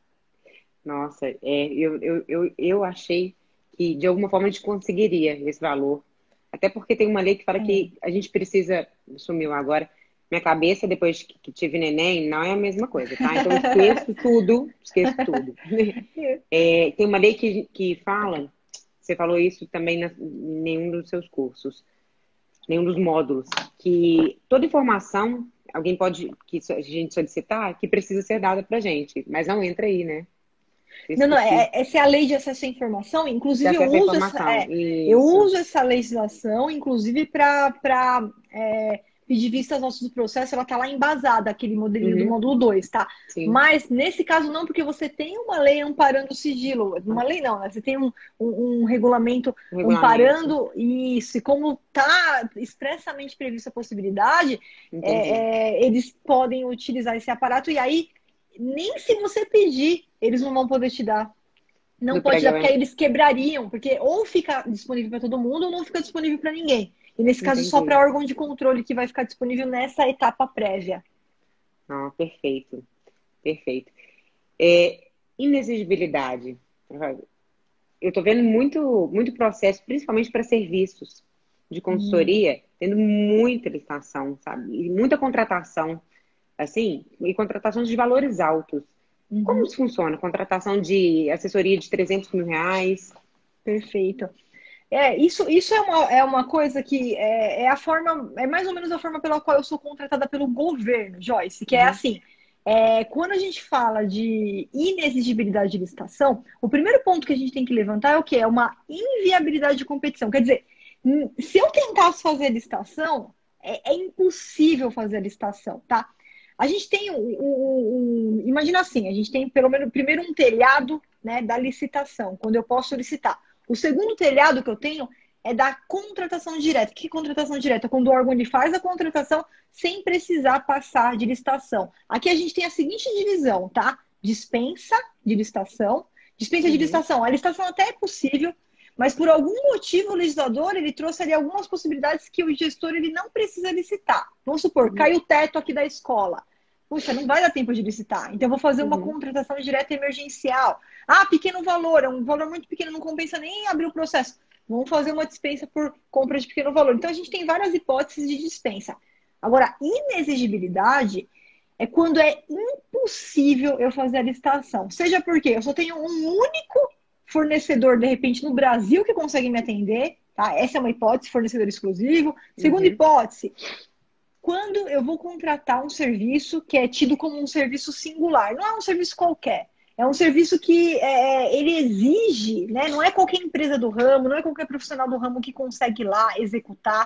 Nossa, é, eu, eu, eu, eu achei que de alguma forma a gente conseguiria esse valor Até porque tem uma lei que fala que a gente precisa... Sumiu agora. Minha cabeça, depois que tive neném, não é a mesma coisa, tá? Então, eu esqueço tudo. Esqueço tudo. É, tem uma lei que, que fala... Você falou isso também na, em nenhum dos seus cursos. Nenhum dos módulos. Que toda informação... Alguém pode... Que a gente solicitar, que precisa ser dada pra gente. Mas não entra aí, né? Não, não, é, essa é a lei de acesso à informação, inclusive eu uso, essa, é, eu uso essa legislação, inclusive, para é, pedir vista aos nossos processos, ela está lá embasada, aquele modelinho uhum. do módulo dois, tá? Sim. Mas nesse caso não, porque você tem uma lei amparando o sigilo, uma lei não, né? Você tem um, um, um regulamento, um regulamento amparando isso, e como está expressamente prevista a possibilidade, é, é, eles podem utilizar esse aparato, e aí nem se você pedir, eles não vão poder te dar. Não Do pode dar, porque aí pregamento. eles quebrariam, porque ou fica disponível para todo mundo ou não fica disponível para ninguém. E nesse caso, Entendi. só para órgão de controle que vai ficar disponível nessa etapa prévia. Ah, perfeito. Perfeito. É, inexigibilidade. Eu estou vendo muito, muito processo, principalmente para serviços de consultoria, hum. tendo muita licitação, sabe? E muita contratação. Assim, e contratações de valores altos. Uhum. Como isso funciona? Contratação de assessoria de trezentos mil reais? Perfeito. É, isso, isso é, uma, é uma coisa que é, é a forma, é mais ou menos a forma pela qual eu sou contratada pelo governo, Joyce, que uhum. é assim, é, quando a gente fala de inexigibilidade de licitação, o primeiro ponto que a gente tem que levantar é o quê? É uma inviabilidade de competição. Quer dizer, se eu tentasse fazer a licitação, é, é impossível fazer a licitação, tá? A gente tem um, um, um, imagina assim, a gente tem pelo menos primeiro um telhado, né, da licitação, quando eu posso licitar. O segundo telhado que eu tenho é da contratação direta. Que contratação direta? Quando o órgão ele faz a contratação sem precisar passar de licitação. Aqui a gente tem a seguinte divisão, tá? Dispensa de licitação. Dispensa uhum. de licitação. A licitação até é possível, mas por algum motivo o legislador ele trouxe ali algumas possibilidades que o gestor ele não precisa licitar. Vamos supor, uhum. cai o teto aqui da escola. Puxa, não vai dar tempo de licitar. Então, eu vou fazer uma uhum. contratação direta emergencial. Ah, pequeno valor, é um valor muito pequeno, não compensa nem abrir o processo. Vamos fazer uma dispensa por compra de pequeno valor. Então, a gente tem várias hipóteses de dispensa. Agora, inexigibilidade é quando é impossível eu fazer a licitação. Seja porque eu só tenho um único fornecedor, de repente, no Brasil que consegue me atender. Tá? Essa é uma hipótese, fornecedor exclusivo. Segunda uhum. hipótese, quando eu vou contratar um serviço que é tido como um serviço singular. Não é um serviço qualquer. É um serviço que é, ele exige, né? Não é qualquer empresa do ramo, não é qualquer profissional do ramo que consegue ir lá executar.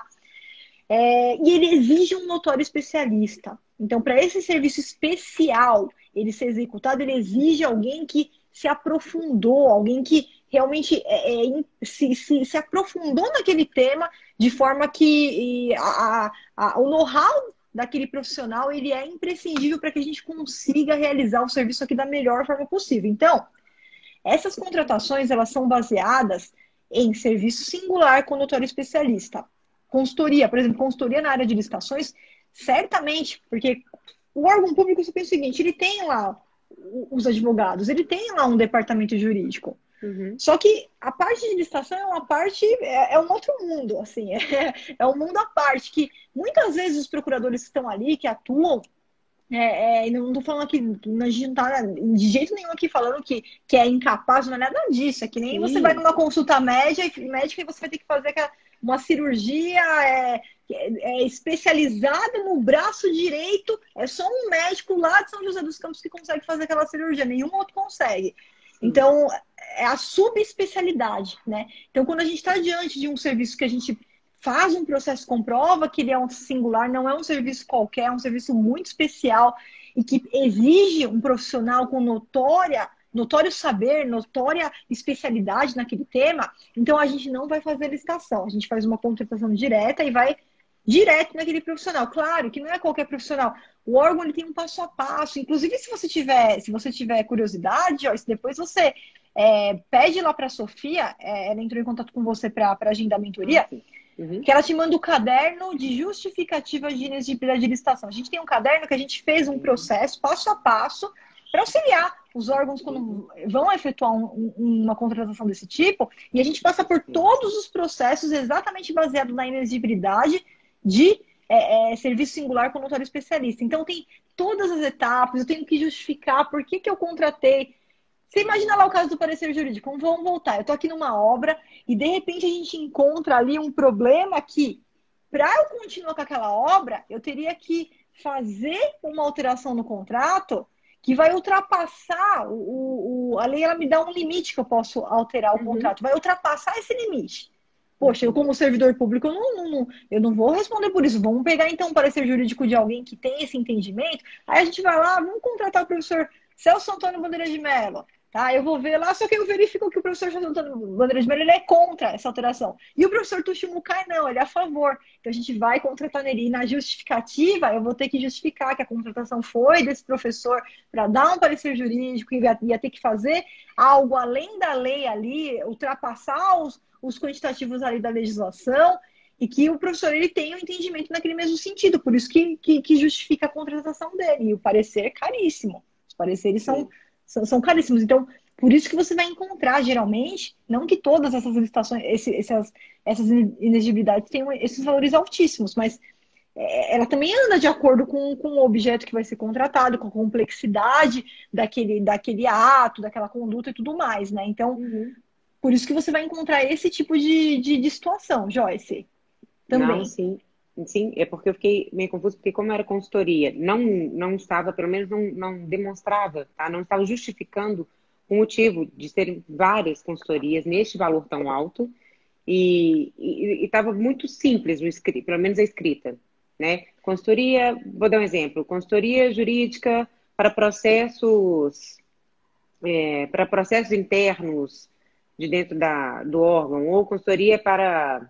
É, e ele exige um notório especialista. Então, para esse serviço especial ele ser executado, ele exige alguém que se aprofundou, alguém que realmente é, é, se, se, se aprofundou naquele tema de forma que a, a, o know-how daquele profissional ele é imprescindível para que a gente consiga realizar o serviço aqui da melhor forma possível. Então, essas contratações elas são baseadas em serviço singular com notório especialista. Consultoria, por exemplo, consultoria na área de licitações, certamente, porque o órgão público, você pensa o seguinte, ele tem lá os advogados, ele tem lá um departamento jurídico. Uhum. Só que a parte de licitação é uma parte, é, é um outro mundo, assim, é, é um mundo à parte, que muitas vezes os procuradores que estão ali, que atuam, é, é, não estou falando aqui, a gente não tá de jeito nenhum aqui falando que, que é incapaz, não é nada disso, é que nem Sim. você vai numa consulta médica, médica e você vai ter que fazer uma cirurgia é, é, especializada no braço direito, é só um médico lá de São José dos Campos que consegue fazer aquela cirurgia, nenhum outro consegue. Então, é a subespecialidade, né? Então, quando a gente está diante de um serviço que a gente faz um processo, comprova que ele é um singular, não é um serviço qualquer, é um serviço muito especial e que exige um profissional com notória, notório saber, notória especialidade naquele tema, então a gente não vai fazer licitação, a gente faz uma contratação direta e vai direto naquele profissional. Claro que não é qualquer profissional. O órgão ele tem um passo a passo. Inclusive, se você tiver, se você tiver curiosidade, ó, se depois você é, pede lá para a Sofia, é, ela entrou em contato com você para agendar a mentoria, uhum. que ela te manda o caderno de justificativa de inexigibilidade de licitação. A gente tem um caderno que a gente fez um processo passo a passo para auxiliar os órgãos, quando vão efetuar um, um, uma contratação desse tipo, e a gente passa por todos os processos exatamente baseado na inexigibilidade de é, é, serviço singular com notório especialista. Então, tem todas as etapas, eu tenho que justificar por que, que eu contratei. Você imagina lá o caso do parecer jurídico, vamos voltar, eu estou aqui numa obra e de repente a gente encontra ali um problema que, para eu continuar com aquela obra, eu teria que fazer uma alteração no contrato que vai ultrapassar, o, o, a lei ela me dá um limite que eu posso alterar o Uhum. contrato, vai ultrapassar esse limite. Poxa, eu como servidor público, eu não, não, não, eu não vou responder por isso. Vamos pegar então o parecer jurídico de alguém que tem esse entendimento, aí a gente vai lá, vamos contratar o professor Celso Antônio Bandeira de Mello. Tá, eu vou ver lá, só que eu verifico que o professor Antônio Bandeira de Mello ele é contra essa alteração. E o professor Tuxi Mukai não, ele é a favor. Então a gente vai contratar nele. E na justificativa, eu vou ter que justificar que a contratação foi desse professor para dar um parecer jurídico e ia, ia ter que fazer algo além da lei ali, ultrapassar os, os quantitativos ali da legislação, e que o professor ele tem um entendimento naquele mesmo sentido. Por isso que, que, que justifica a contratação dele. E o parecer é caríssimo. Os pareceres são... São, são caríssimos. Então, por isso que você vai encontrar, geralmente, não que todas essas licitações, esse, essas, essas inexigibilidades tenham esses valores altíssimos, mas é, ela também anda de acordo com, com o objeto que vai ser contratado, com a complexidade daquele, daquele ato, daquela conduta e tudo mais, né? Então, Uhum. por isso que você vai encontrar esse tipo de, de, de situação, Joyce. Também. Não, sim. Sim, é porque eu fiquei meio confuso, porque como era consultoria, não, não estava, pelo menos não, não demonstrava, tá? Não estava justificando o motivo de serem várias consultorias neste valor tão alto e estava muito simples, o escrito, pelo menos a escrita, né? Consultoria, vou dar um exemplo, consultoria jurídica para processos, é, para processos internos de dentro da, do órgão, ou consultoria para...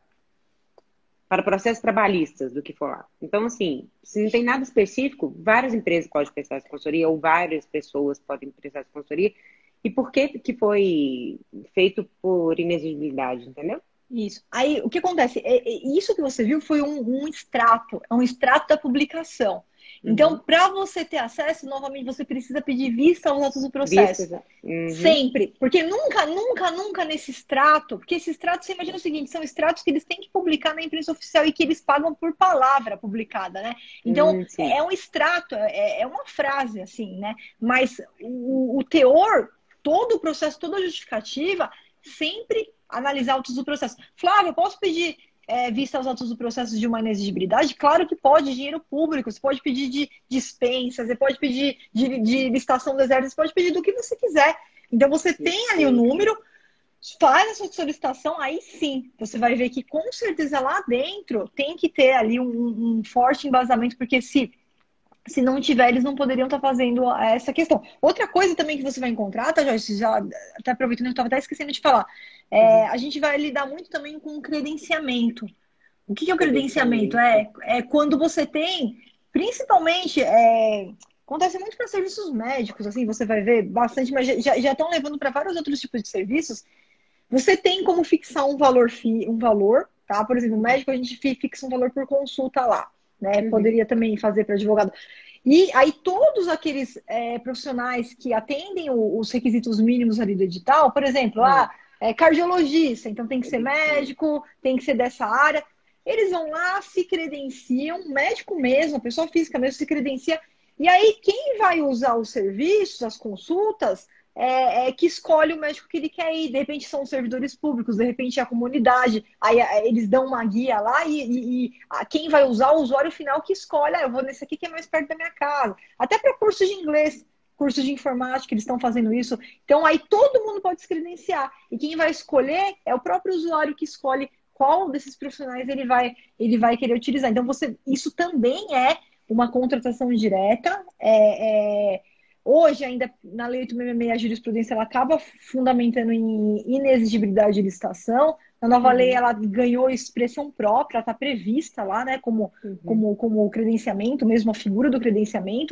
para processos trabalhistas, do que for lá. Então, assim, se não tem nada específico, várias empresas podem prestar essa consultoria, ou várias pessoas podem prestar essa consultoria. E por que que foi feito por inexigibilidade, entendeu? Isso. Aí, o que acontece? É, é, isso que você viu foi um, um extrato, é um extrato da publicação. Então, Uhum. para você ter acesso, novamente, você precisa pedir vista aos autos do processo. Vistas, uhum. Sempre. Porque nunca, nunca, nunca nesse extrato, porque esse extrato, você imagina o seguinte, são extratos que eles têm que publicar na imprensa oficial e que eles pagam por palavra publicada, né? Então, Hum, é um extrato, é, é uma frase, assim, né? Mas o, o teor, todo o processo, toda a justificativa, sempre analisar autos do processo. Flávio, eu posso pedir é, vista aos autos do processo de uma inexigibilidade? Claro que pode, dinheiro público, você pode pedir de dispensa, você pode pedir de, de licitação do exército, você pode pedir do que você quiser. Então você tem ali o número, faz a sua solicitação, aí sim, você vai ver que com certeza lá dentro tem que ter ali um, um forte embasamento, porque se Se não tiver, eles não poderiam estar fazendo essa questão. Outra coisa também que você vai encontrar, tá, Joyce? Já até aproveitando, eu estava até esquecendo de falar. É, uhum. A gente vai lidar muito também com credenciamento. O que, que é o credenciamento? É, é quando você tem, principalmente, é, acontece muito para serviços médicos, assim, você vai ver bastante, mas já, já estão levando para vários outros tipos de serviços. Você tem como fixar um valor, um valor, tá? Por exemplo, médico, a gente fixa um valor por consulta lá. Né? Uhum. Poderia também fazer para advogado. E aí todos aqueles é, profissionais que atendem o, os requisitos mínimos ali do edital, por exemplo, uhum. ah, é cardiologista, então tem que ser médico, tem que ser dessa área, eles vão lá, se credenciam, médico mesmo, a pessoa física mesmo se credencia, e aí quem vai usar os serviços, as consultas, É, é, que escolhe o médico que ele quer ir. De repente são os servidores públicos, de repente é a comunidade. Aí eles dão uma guia lá e, e, e a, quem vai usar o usuário final que escolhe. Ah, eu vou nesse aqui que é mais perto da minha casa. Até para curso de inglês, curso de informática, eles estão fazendo isso. Então aí todo mundo pode se credenciar. E quem vai escolher é o próprio usuário que escolhe qual desses profissionais ele vai, ele vai querer utilizar. Então você, isso também é uma contratação direta. É... é Hoje, ainda na Lei oito seis seis, a jurisprudência ela acaba fundamentando em inexigibilidade de licitação. Na nova uhum. lei, ela ganhou expressão própria, está prevista lá, né, como, uhum. como, como credenciamento, mesmo a figura do credenciamento.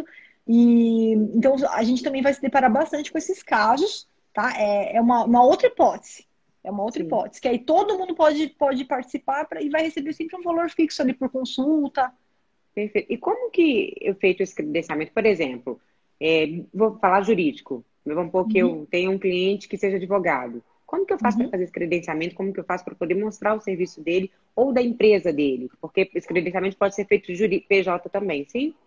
E, então, a gente também vai se deparar bastante com esses casos, tá? É, é uma, uma outra hipótese. É uma outra Sim. hipótese, que aí todo mundo pode, pode participar pra, e vai receber sempre um valor fixo ali por consulta. Perfeito. E como que é feito esse credenciamento? Por exemplo, É, vou falar jurídico. Vamos supor que Uhum. eu tenho um cliente que seja advogado. Como que eu faço para Uhum. fazer esse credenciamento? Como que eu faço para poder mostrar o serviço dele ou da empresa dele? Porque esse credenciamento pode ser feito de P J também, sim?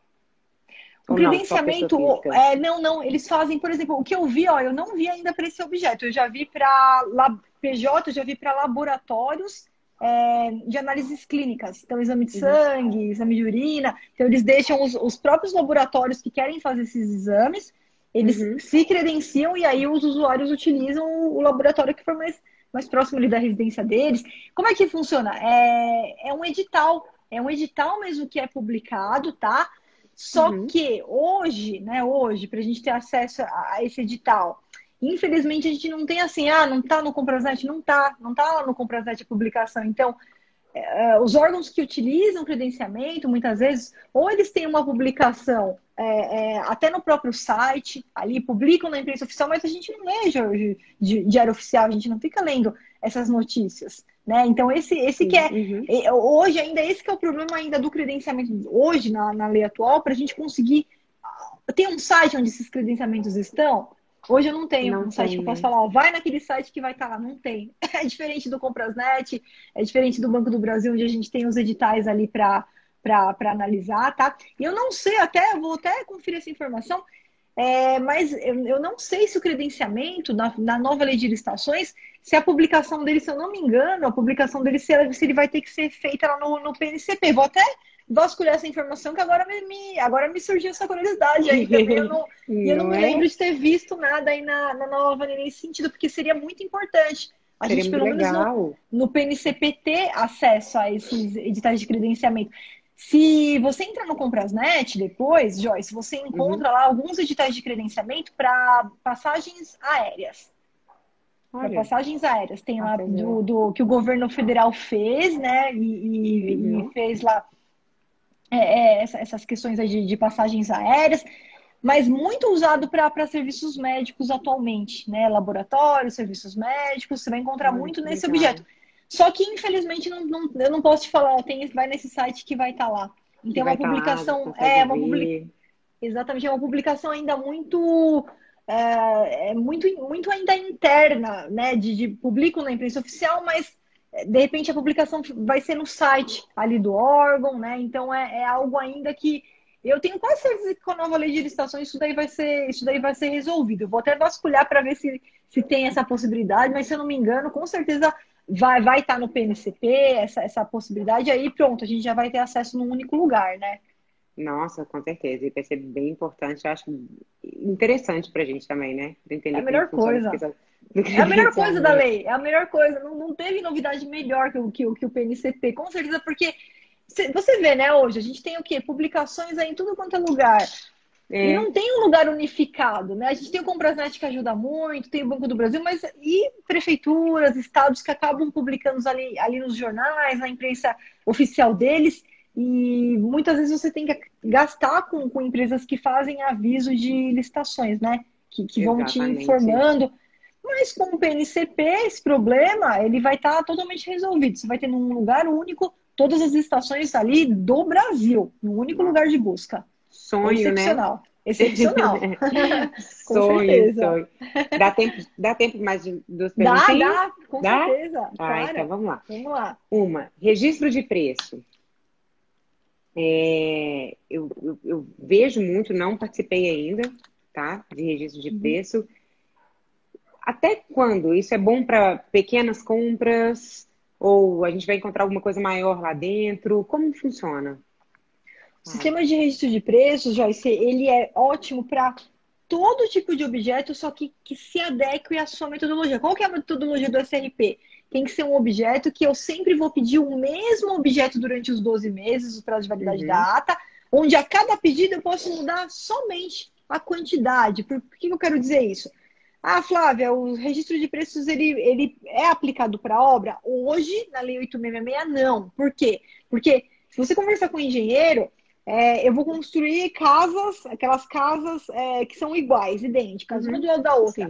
O Ou não, só pessoa credenciamento, física? é, não, não, eles fazem, por exemplo, o que eu vi, ó, eu não vi ainda para esse objeto, eu já vi para P J, eu já vi para laboratórios é, de análises clínicas, então exame de Uhum, sangue, exame de urina, então eles deixam os, os próprios laboratórios que querem fazer esses exames, eles uhum, se credenciam e aí os usuários utilizam o, o laboratório que for mais, mais próximo ali da residência deles. Como é que funciona? É, é um edital, é um edital mesmo que é publicado, tá? Só uhum. que hoje, né, hoje, para a gente ter acesso a, a esse edital, infelizmente a gente não tem assim, ah, não está no Compraznet, não está, não está lá no Compraznet a publicação. Então, eh, os órgãos que utilizam credenciamento, muitas vezes, ou eles têm uma publicação é, é, até no próprio site, ali publicam na imprensa oficial, mas a gente não lê de, de, diário oficial, a gente não fica lendo essas notícias, né? Então, esse, esse que Sim, é, uhum. é, hoje ainda, esse que é o problema ainda do credenciamento, hoje, na, na lei atual, para a gente conseguir. Tem um site onde esses credenciamentos estão? Hoje eu não tenho Não um site que eu tem, posso né? falar, ó, vai naquele site que vai estar lá. Não tem. É diferente do Comprasnet, é diferente do Banco do Brasil, onde a gente tem os editais ali para para analisar, tá? E eu não sei, até vou até conferir essa informação, é, mas eu, eu não sei se o credenciamento, na, na nova lei de licitações, se a publicação dele, se eu não me engano, a publicação dele, se, ela- se ele vai ter que ser feita lá no, no P N C P. Vou até vasculhar essa informação, que agora me, me- agora me surgiu essa curiosidade aí também. Eu não, e eu não Não me lembro é? de ter visto nada aí na, na nova lei nesse sentido, porque seria muito importante a Seria gente, muito pelo menos no, legal. no P N C P, ter acesso a esses editais de credenciamento. Se você entrar no Comprasnet depois, Joyce, você Uhum. encontra lá alguns editais de credenciamento para passagens aéreas. Para Olha, passagens aéreas. Tem lá aprendeu. do, do que o governo federal fez, né? E, e- e Uhum. fez lá é, é, essa- essas questões aí de, de passagens aéreas, mas muito usado para serviços médicos atualmente, né? Laboratórios, serviços médicos, você vai encontrar Olha, muito que nesse objeto. legal. Só que, infelizmente, não, não- eu não posso te falar, ó, tem, vai nesse site que vai estar lá. Que Então, é vai uma estar lá, você publicação, consegue é uma publicação. ver. Exatamente, é uma publicação ainda muito, é, é muito, muito ainda interna, né? De, de publico na imprensa oficial, mas é, de repente a publicação vai ser no site ali do órgão, né? Então é, é algo ainda que eu tenho quase certeza que com a nova lei de licitações isso daí vai ser, isso daí vai ser resolvido. Eu vou até vasculhar para ver se, se tem essa possibilidade, mas se eu não me engano, com certeza vai vai estar no P N C P essa, essa possibilidade, aí pronto, a gente já vai ter acesso num único lugar, né? Nossa, com certeza. E vai ser bem importante. Eu acho interessante pra gente também, né? Pra É a entender como melhor funciona essa coisa. questão do É a melhor coisa da credenciamento. lei, é a melhor coisa. Não, não teve novidade melhor que o, que, o, que o P N C P, com certeza, porque cê- você vê, né, hoje, a gente tem o quê? Publicações aí em tudo quanto é lugar. E É, não tem um lugar unificado, né? A gente tem o Comprasnet que ajuda muito, tem o Banco do Brasil, mas e prefeituras, estados que acabam publicando ali, ali nos jornais, na imprensa oficial deles, e muitas vezes você tem que gastar com, com empresas que fazem aviso de licitações, né? Que, que vão te exatamente. informando. Mas com o P N C P, esse problema, ele vai estar totalmente resolvido. Você vai ter num lugar único todas as estações ali do Brasil, num único Nossa, lugar de busca. É sonho, né? excepcional. Excepcional. Com Sonho, certeza. sonho. Dá tempo, dá tempo mais de duas Dá, perguntinhas? dá, com Dá? certeza. Ah, então Claro. vamos lá. Vamos lá. Uma, registro de preço. É, eu, eu, eu vejo muito, não participei ainda, tá? De registro de Uhum. preço. Até quando? Isso é bom para pequenas compras? Ou a gente vai encontrar alguma coisa maior lá dentro? Como funciona? O Ai, sistema de registro de preços, Joyce, ele é ótimo para todo tipo de objeto, só que, que se adeque à sua metodologia. Qual que é a metodologia do S R P? Tem que ser um objeto que eu sempre vou pedir o mesmo objeto durante os doze meses, o prazo de validade uhum, da ata, onde a cada pedido eu posso mudar somente a quantidade. Por, por que eu quero dizer isso? Ah, Flávia, o registro de preços ele, ele é aplicado para obra? Hoje, na Lei oito seis seis seis, não. Por quê? Porque se você conversar com o engenheiro, é, eu vou construir casas, aquelas casas é, que são iguais, idênticas, uma uhum, do lado da outra. sim.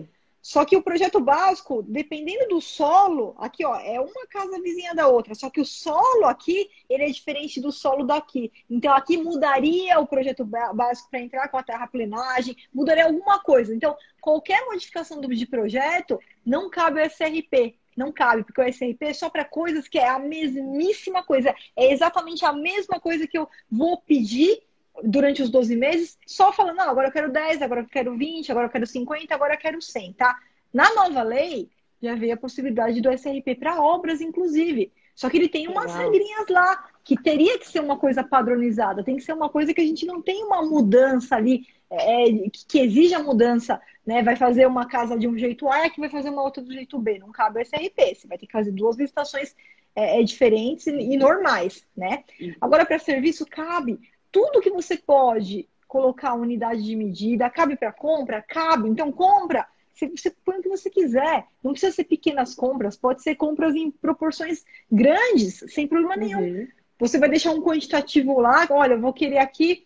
Só que o projeto básico, dependendo do solo, aqui ó, é uma casa vizinha da outra, só que o solo aqui, ele é diferente do solo daqui. Então aqui mudaria o projeto básico para entrar com a terraplenagem, mudaria alguma coisa. Então qualquer modificação do, de projeto não cabe ao S R P. Não cabe, porque o S R P é só para coisas que é a mesmíssima coisa. É exatamente a mesma coisa que eu vou pedir durante os doze meses, só falando, não, agora eu quero dez, agora eu quero vinte, agora eu quero cinquenta, agora eu quero cem, tá? Na nova lei, já veio a possibilidade do S R P para obras, inclusive. Só que ele tem umas Legal. regrinhas lá, que teria que ser uma coisa padronizada, tem que ser uma coisa que a gente não tem uma mudança ali, é, que, que exija mudança, né? Vai fazer uma casa de um jeito A, que vai fazer uma outra do jeito B. Não cabe o S R P, você vai ter que fazer duas licitações é, é, diferentes e normais, né? Agora, para serviço, cabe. Tudo que você pode colocar unidade de medida, cabe para compra? Cabe. Então, compra. Você põe o que você quiser. Não precisa ser pequenas compras. Pode ser compras em proporções grandes, sem problema nenhum. Uhum. Você vai deixar um quantitativo lá. Olha, eu vou querer aqui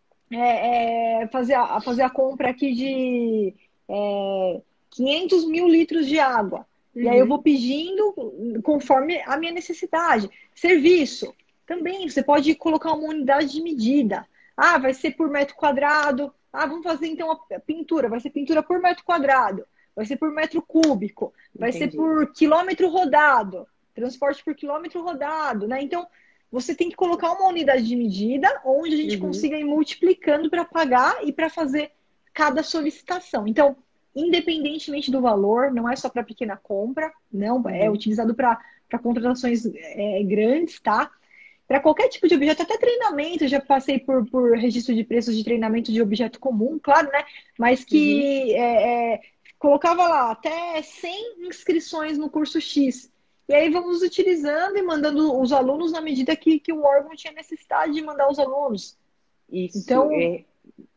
é, é, fazer, a, fazer a compra aqui de é, quinhentos mil litros de água. Uhum. E aí eu vou pedindo conforme a minha necessidade. Serviço. Também você pode colocar uma unidade de medida. Ah, vai ser por metro quadrado. Ah, vamos fazer então a pintura. Vai ser pintura por metro quadrado. Vai ser por metro cúbico. Vai Entendi. ser por quilômetro rodado. Transporte por quilômetro rodado, né? Então, você tem que colocar uma unidade de medida onde a gente uhum. consiga ir multiplicando para pagar e para fazer cada solicitação. Então, independentemente do valor, não é só para pequena compra, não. Uhum. É utilizado para contratações é, grandes, tá? Para qualquer tipo de objeto, até treinamento, eu já passei por, por registro de preços de treinamento de objeto comum, claro, né? Mas que uhum. é, é, colocava lá até cem inscrições no curso X. E aí vamos utilizando e mandando os alunos na medida que, que o órgão tinha necessidade de mandar os alunos. Isso então, é,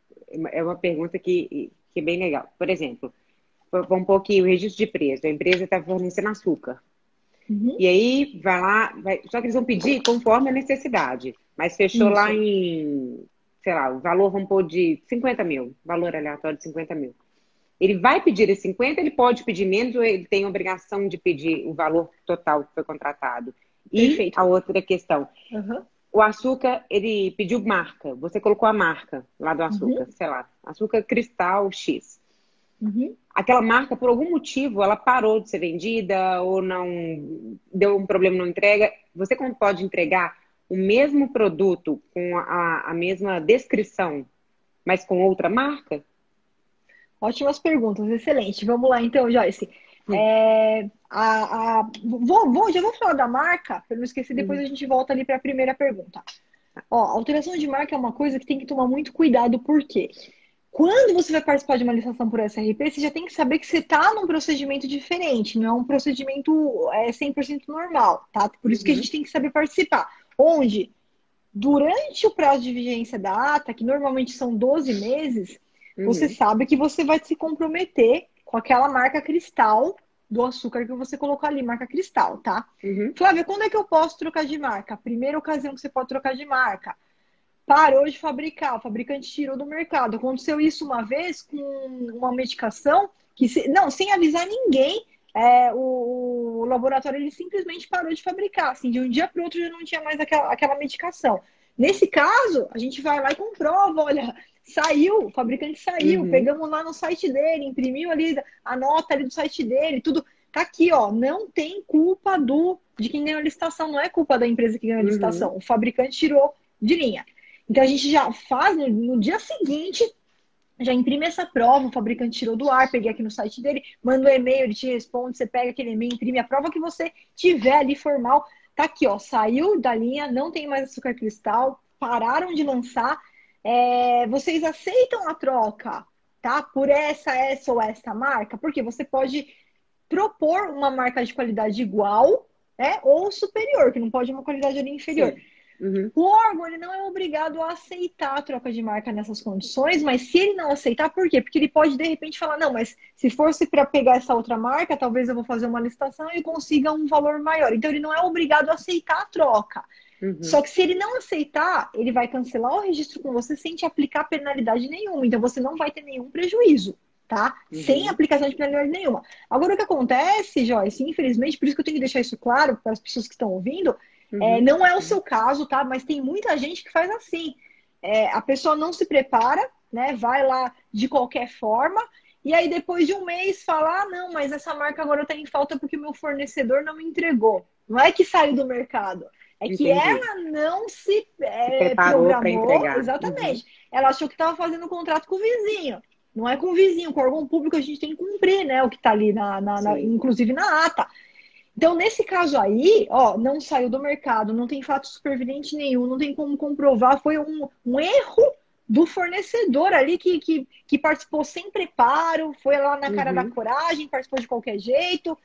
é uma pergunta que, que é bem legal. Por exemplo, vamos pôr aqui o registro de preço. A empresa está fornecendo açúcar. Uhum. E aí, vai lá, vai, só que eles vão pedir conforme a necessidade. Mas fechou Isso. lá em, sei lá, o valor, vamos pôr de cinquenta mil, valor aleatório de cinquenta mil. Ele vai pedir esses cinquenta, ele pode pedir menos ou ele tem a obrigação de pedir o valor total que foi contratado? E Perfeito. A outra questão, uhum. o açúcar, ele pediu marca, você colocou a marca lá do açúcar, uhum. sei lá, açúcar cristal X. Uhum. Aquela marca, por algum motivo, ela parou de ser vendida ou não deu um problema na entrega. Você pode entregar o mesmo produto com a, a mesma descrição, mas com outra marca? Ótimas perguntas, excelente. Vamos lá então, Joyce. Hum. É, a, a, vou, vou, já vou falar da marca, para não esquecer, depois hum. a gente volta ali para a primeira pergunta. Ó, alteração de marca é uma coisa que tem que tomar muito cuidado, por quê? Quando você vai participar de uma licitação por S R P, você já tem que saber que você está num procedimento diferente, não é um procedimento é, cem por cento normal, tá? Por isso uhum. que a gente tem que saber participar. Onde, durante o prazo de vigência da ata, que normalmente são doze meses, uhum. você sabe que você vai se comprometer com aquela marca cristal do açúcar que você colocou ali, marca cristal, tá? Uhum. Flávia, quando é que eu posso trocar de marca? A primeira ocasião que você pode trocar de marca. Parou de fabricar, o fabricante tirou do mercado. Aconteceu isso uma vez com uma medicação que, se, não, sem avisar ninguém, é, o, o laboratório ele simplesmente parou de fabricar. Assim, de um dia para o outro já não tinha mais aquela, aquela medicação. Nesse caso, a gente vai lá e comprova, olha, saiu, o fabricante saiu, uhum. pegamos lá no site dele, imprimiu ali a nota ali do site dele, tudo. Tá aqui, ó, não tem culpa do de quem ganhou a licitação, não é culpa da empresa que ganhou a licitação. Uhum. O fabricante tirou de linha. Então, a gente já faz, no, no dia seguinte, já imprime essa prova, o fabricante tirou do ar, peguei aqui no site dele, manda um e-mail, ele te responde, você pega aquele e-mail, imprime a prova que você tiver ali formal. Tá aqui, ó, saiu da linha, não tem mais açúcar cristal, pararam de lançar. É, vocês aceitam a troca, tá? Por essa, essa ou essa marca? Porque você pode propor uma marca de qualidade igual, né? Ou superior, que não pode uma qualidade ali inferior. Sim. Uhum. O órgão ele não é obrigado a aceitar a troca de marca nessas condições, mas se ele não aceitar, por quê? Porque ele pode de repente falar, não, mas se fosse para pegar essa outra marca, talvez eu vou fazer uma licitação e consiga um valor maior. Então ele não é obrigado a aceitar a troca. Uhum. Só que se ele não aceitar, ele vai cancelar o registro com você sem te aplicar penalidade nenhuma. Então você não vai ter nenhum prejuízo. tá? Uhum. Sem aplicação de penalidade nenhuma. Agora, o que acontece, Joyce, infelizmente, por isso que eu tenho que deixar isso claro para as pessoas que estão ouvindo, Uhum. é, não é o seu caso, tá? Mas tem muita gente que faz assim. É, a pessoa não se prepara, né? Vai lá de qualquer forma, e aí depois de um mês fala, ah, não, mas essa marca agora está em falta porque o meu fornecedor não me entregou. Não é que saiu do mercado. É que Entendi. ela não se, é, Se preparou para programou. entregar. Exatamente. Uhum. Ela achou que estava fazendo um contrato com o vizinho. Não é com o vizinho, com o órgão público a gente tem que cumprir, né? O que está ali, na, na, na, inclusive na ata. Então, nesse caso aí, ó, não saiu do mercado, não tem fato superveniente nenhum, não tem como comprovar, foi um, um erro do fornecedor ali que, que, que participou sem preparo, foi lá na cara uhum. da coragem, participou de qualquer jeito.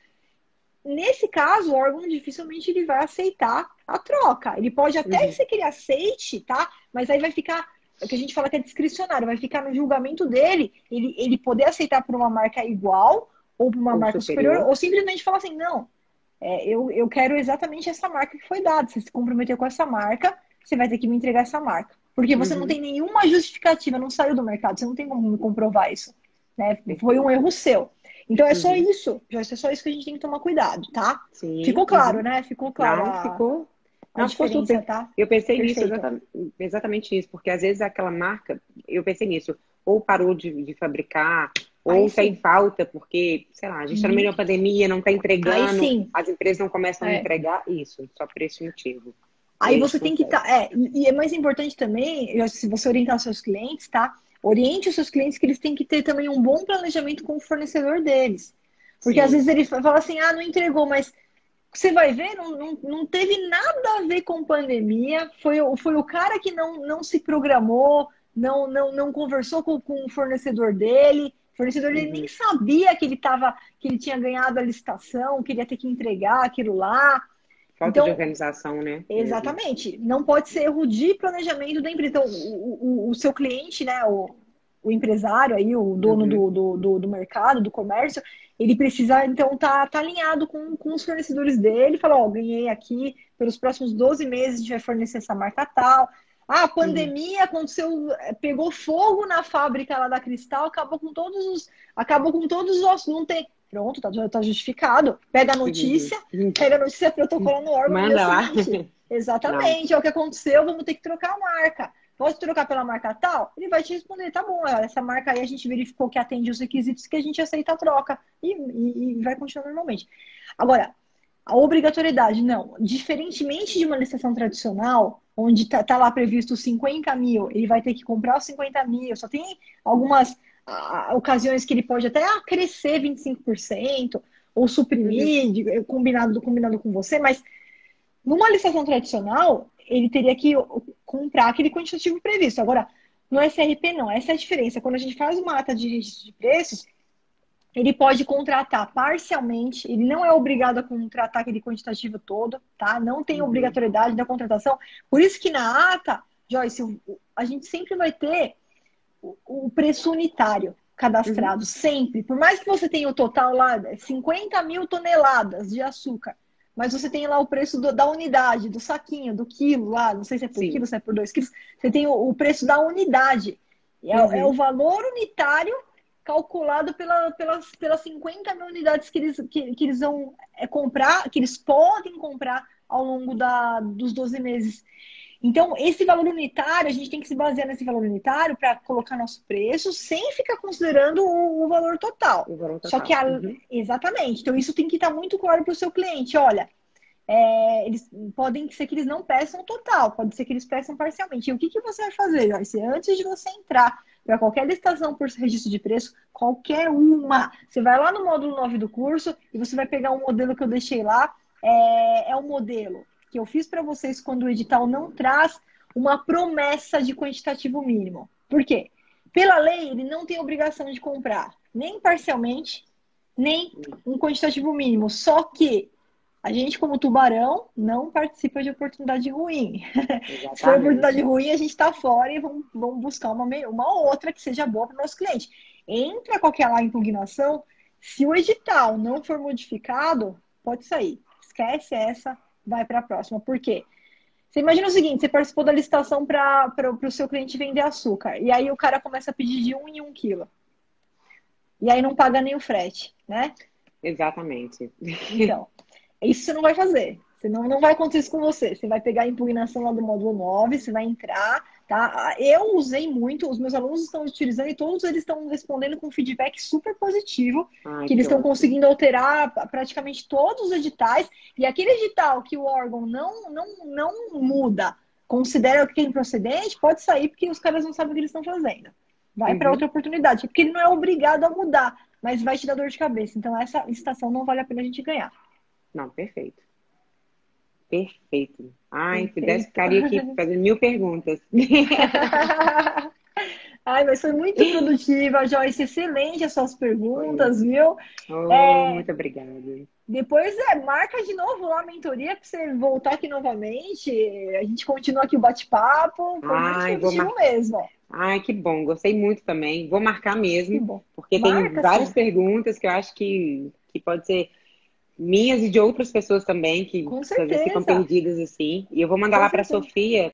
Nesse caso, o órgão dificilmente ele vai aceitar a troca. Ele pode até uhum. ser que ele aceite, tá? Mas aí vai ficar, o que a gente fala que é discricionário, vai ficar no julgamento dele, ele, ele poder aceitar por uma marca igual ou por uma ou marca superior. superior, ou simplesmente falar assim, não, é, eu, eu quero exatamente essa marca que foi dada. Você se comprometeu com essa marca, você vai ter que me entregar essa marca. Porque você uhum. não tem nenhuma justificativa, não saiu do mercado, você não tem como comprovar isso. Né? Foi um erro seu. Então é uhum. só isso, Joyce, é só isso que a gente tem que tomar cuidado, tá? Sim. Ficou claro, uhum. né? Ficou claro. Não, a, ficou. A não, diferença, ficou super. Tá? Eu pensei Perfeito. nisso, exatamente, exatamente isso, porque às vezes aquela marca, eu pensei nisso, ou parou de, de fabricar, ou está em falta, porque, sei lá, a gente está no meio da pandemia, não está entregando, as empresas não começam é. a entregar isso, só por esse motivo. Aí você tem que estar. Tá, é, e é mais importante também, se você orientar os seus clientes, tá? Oriente os seus clientes que eles têm que ter também um bom planejamento com o fornecedor deles. Porque Sim. às vezes ele fala assim, ah, não entregou, mas você vai ver, não, não, não teve nada a ver com pandemia, foi, foi o cara que não, não se programou, não, não, não conversou com, com o fornecedor dele, o fornecedor uhum. dele nem sabia que ele, tava, que ele tinha ganhado a licitação, que ele ia ter que entregar aquilo lá. Falta então, de organização, né? Exatamente. Mesmo. Não pode ser erro de planejamento da empresa. Então, o, o, o seu cliente, né, o, o empresário, aí, o dono uhum. do, do, do, do mercado, do comércio, ele precisa, então, tá, tá alinhado com, com os fornecedores dele. Falar, ó, ganhei aqui, pelos próximos doze meses a gente vai fornecer essa marca tal. Ah, a pandemia uhum. aconteceu, pegou fogo na fábrica lá da Cristal, acabou com todos os, acabou com todos os ossos. Não tem... Pronto, tá, tá justificado. Pega a notícia, uhum. pega a notícia, protocola no órgão. Manda lá. Exatamente, Não. é o que aconteceu, vamos ter que trocar a marca. Pode trocar pela marca tal? Ele vai te responder, tá bom, essa marca aí a gente verificou que atende os requisitos que a gente aceita a troca. E, e, e vai continuar normalmente. Agora, a obrigatoriedade, não. Diferentemente de uma licitação tradicional, onde tá, tá lá previsto cinquenta mil, ele vai ter que comprar os cinquenta mil, só tem algumas... ocasiões que ele pode até crescer vinte e cinco por cento ou suprimir, uhum. combinado, combinado com você, mas numa licitação tradicional, ele teria que comprar aquele quantitativo previsto. Agora, no S R P não, essa é a diferença. Quando a gente faz uma ata de registro de preços, ele pode contratar parcialmente, ele não é obrigado a contratar aquele quantitativo todo, tá? Não tem uhum. obrigatoriedade da contratação. Por isso que na ata, Joyce, a gente sempre vai ter o preço unitário cadastrado, uhum. sempre. Por mais que você tenha o total lá, cinquenta mil toneladas de açúcar, mas você tem lá o preço do, da unidade, do saquinho, do quilo lá, não sei se é por Sim. quilo, se é por dois quilos, você tem o, o preço da unidade. É, uhum. é o valor unitário calculado pela, pelas, pelas cinquenta mil unidades que eles, que, que eles vão é, comprar, que eles podem comprar ao longo da, dos doze meses. Então, esse valor unitário, a gente tem que se basear nesse valor unitário para colocar nosso preço sem ficar considerando o, o valor total. O valor total. Só que, a, uhum. exatamente. Então, isso tem que estar muito claro para o seu cliente. Olha, é, eles podem ser que eles não peçam total, pode ser que eles peçam parcialmente. E o que, que você vai fazer, Joyce? Antes de você entrar para qualquer licitação por registro de preço, qualquer uma, você vai lá no módulo nove do curso e você vai pegar um modelo que eu deixei lá, é, é um modelo que eu fiz para vocês quando o edital não traz uma promessa de quantitativo mínimo. Por quê? Pela lei, ele não tem obrigação de comprar nem parcialmente, nem um quantitativo mínimo. Só que a gente, como tubarão, não participa de oportunidade ruim. Exatamente. Se for oportunidade ruim, a gente está fora e vamos, vamos buscar uma, uma outra que seja boa para o nosso cliente. Entra qualquer lá impugnação, se o edital não for modificado, pode sair. Esquece essa, vai para a próxima. Por quê? Você imagina o seguinte, você participou da licitação para o seu cliente vender açúcar. E aí o cara começa a pedir de um em um quilo. e aí não paga nem o frete, né? Exatamente. Então, isso você não vai fazer. Você não, não vai acontecer isso com você. Você vai pegar a impugnação lá do módulo nove, você vai entrar, tá? Eu usei muito, os meus alunos estão utilizando e todos eles estão respondendo com feedback super positivo, Ai, que eles que estão ótimo. conseguindo alterar praticamente todos os editais. E aquele edital que o órgão não, não, não muda, considera que é improcedente, pode sair porque os caras não sabem o que eles estão fazendo. Vai para Uhum. outra oportunidade, porque ele não é obrigado a mudar, mas vai te dar dor de cabeça. Então, essa licitação não vale a pena a gente ganhar. Não, perfeito. Perfeito. Ai, se desse, Perfeito. ficaria aqui fazendo mil perguntas. Ai, mas foi muito produtiva, Joyce. Excelente as suas Foi. perguntas, viu? Oh, É, muito obrigada. depois é, marca de novo lá a mentoria para você voltar aqui novamente. A gente continua aqui o bate-papo. Foi muito Ai, vou produtivo mar... mesmo. Ai, que bom. Gostei muito também. Vou marcar Que mesmo, bom. porque tem Marca, várias sim. perguntas que eu acho que, que pode ser minhas e de outras pessoas também, que, Com que às vezes ficam certeza. perdidas assim. E eu vou mandar Com lá para a certeza. Sofia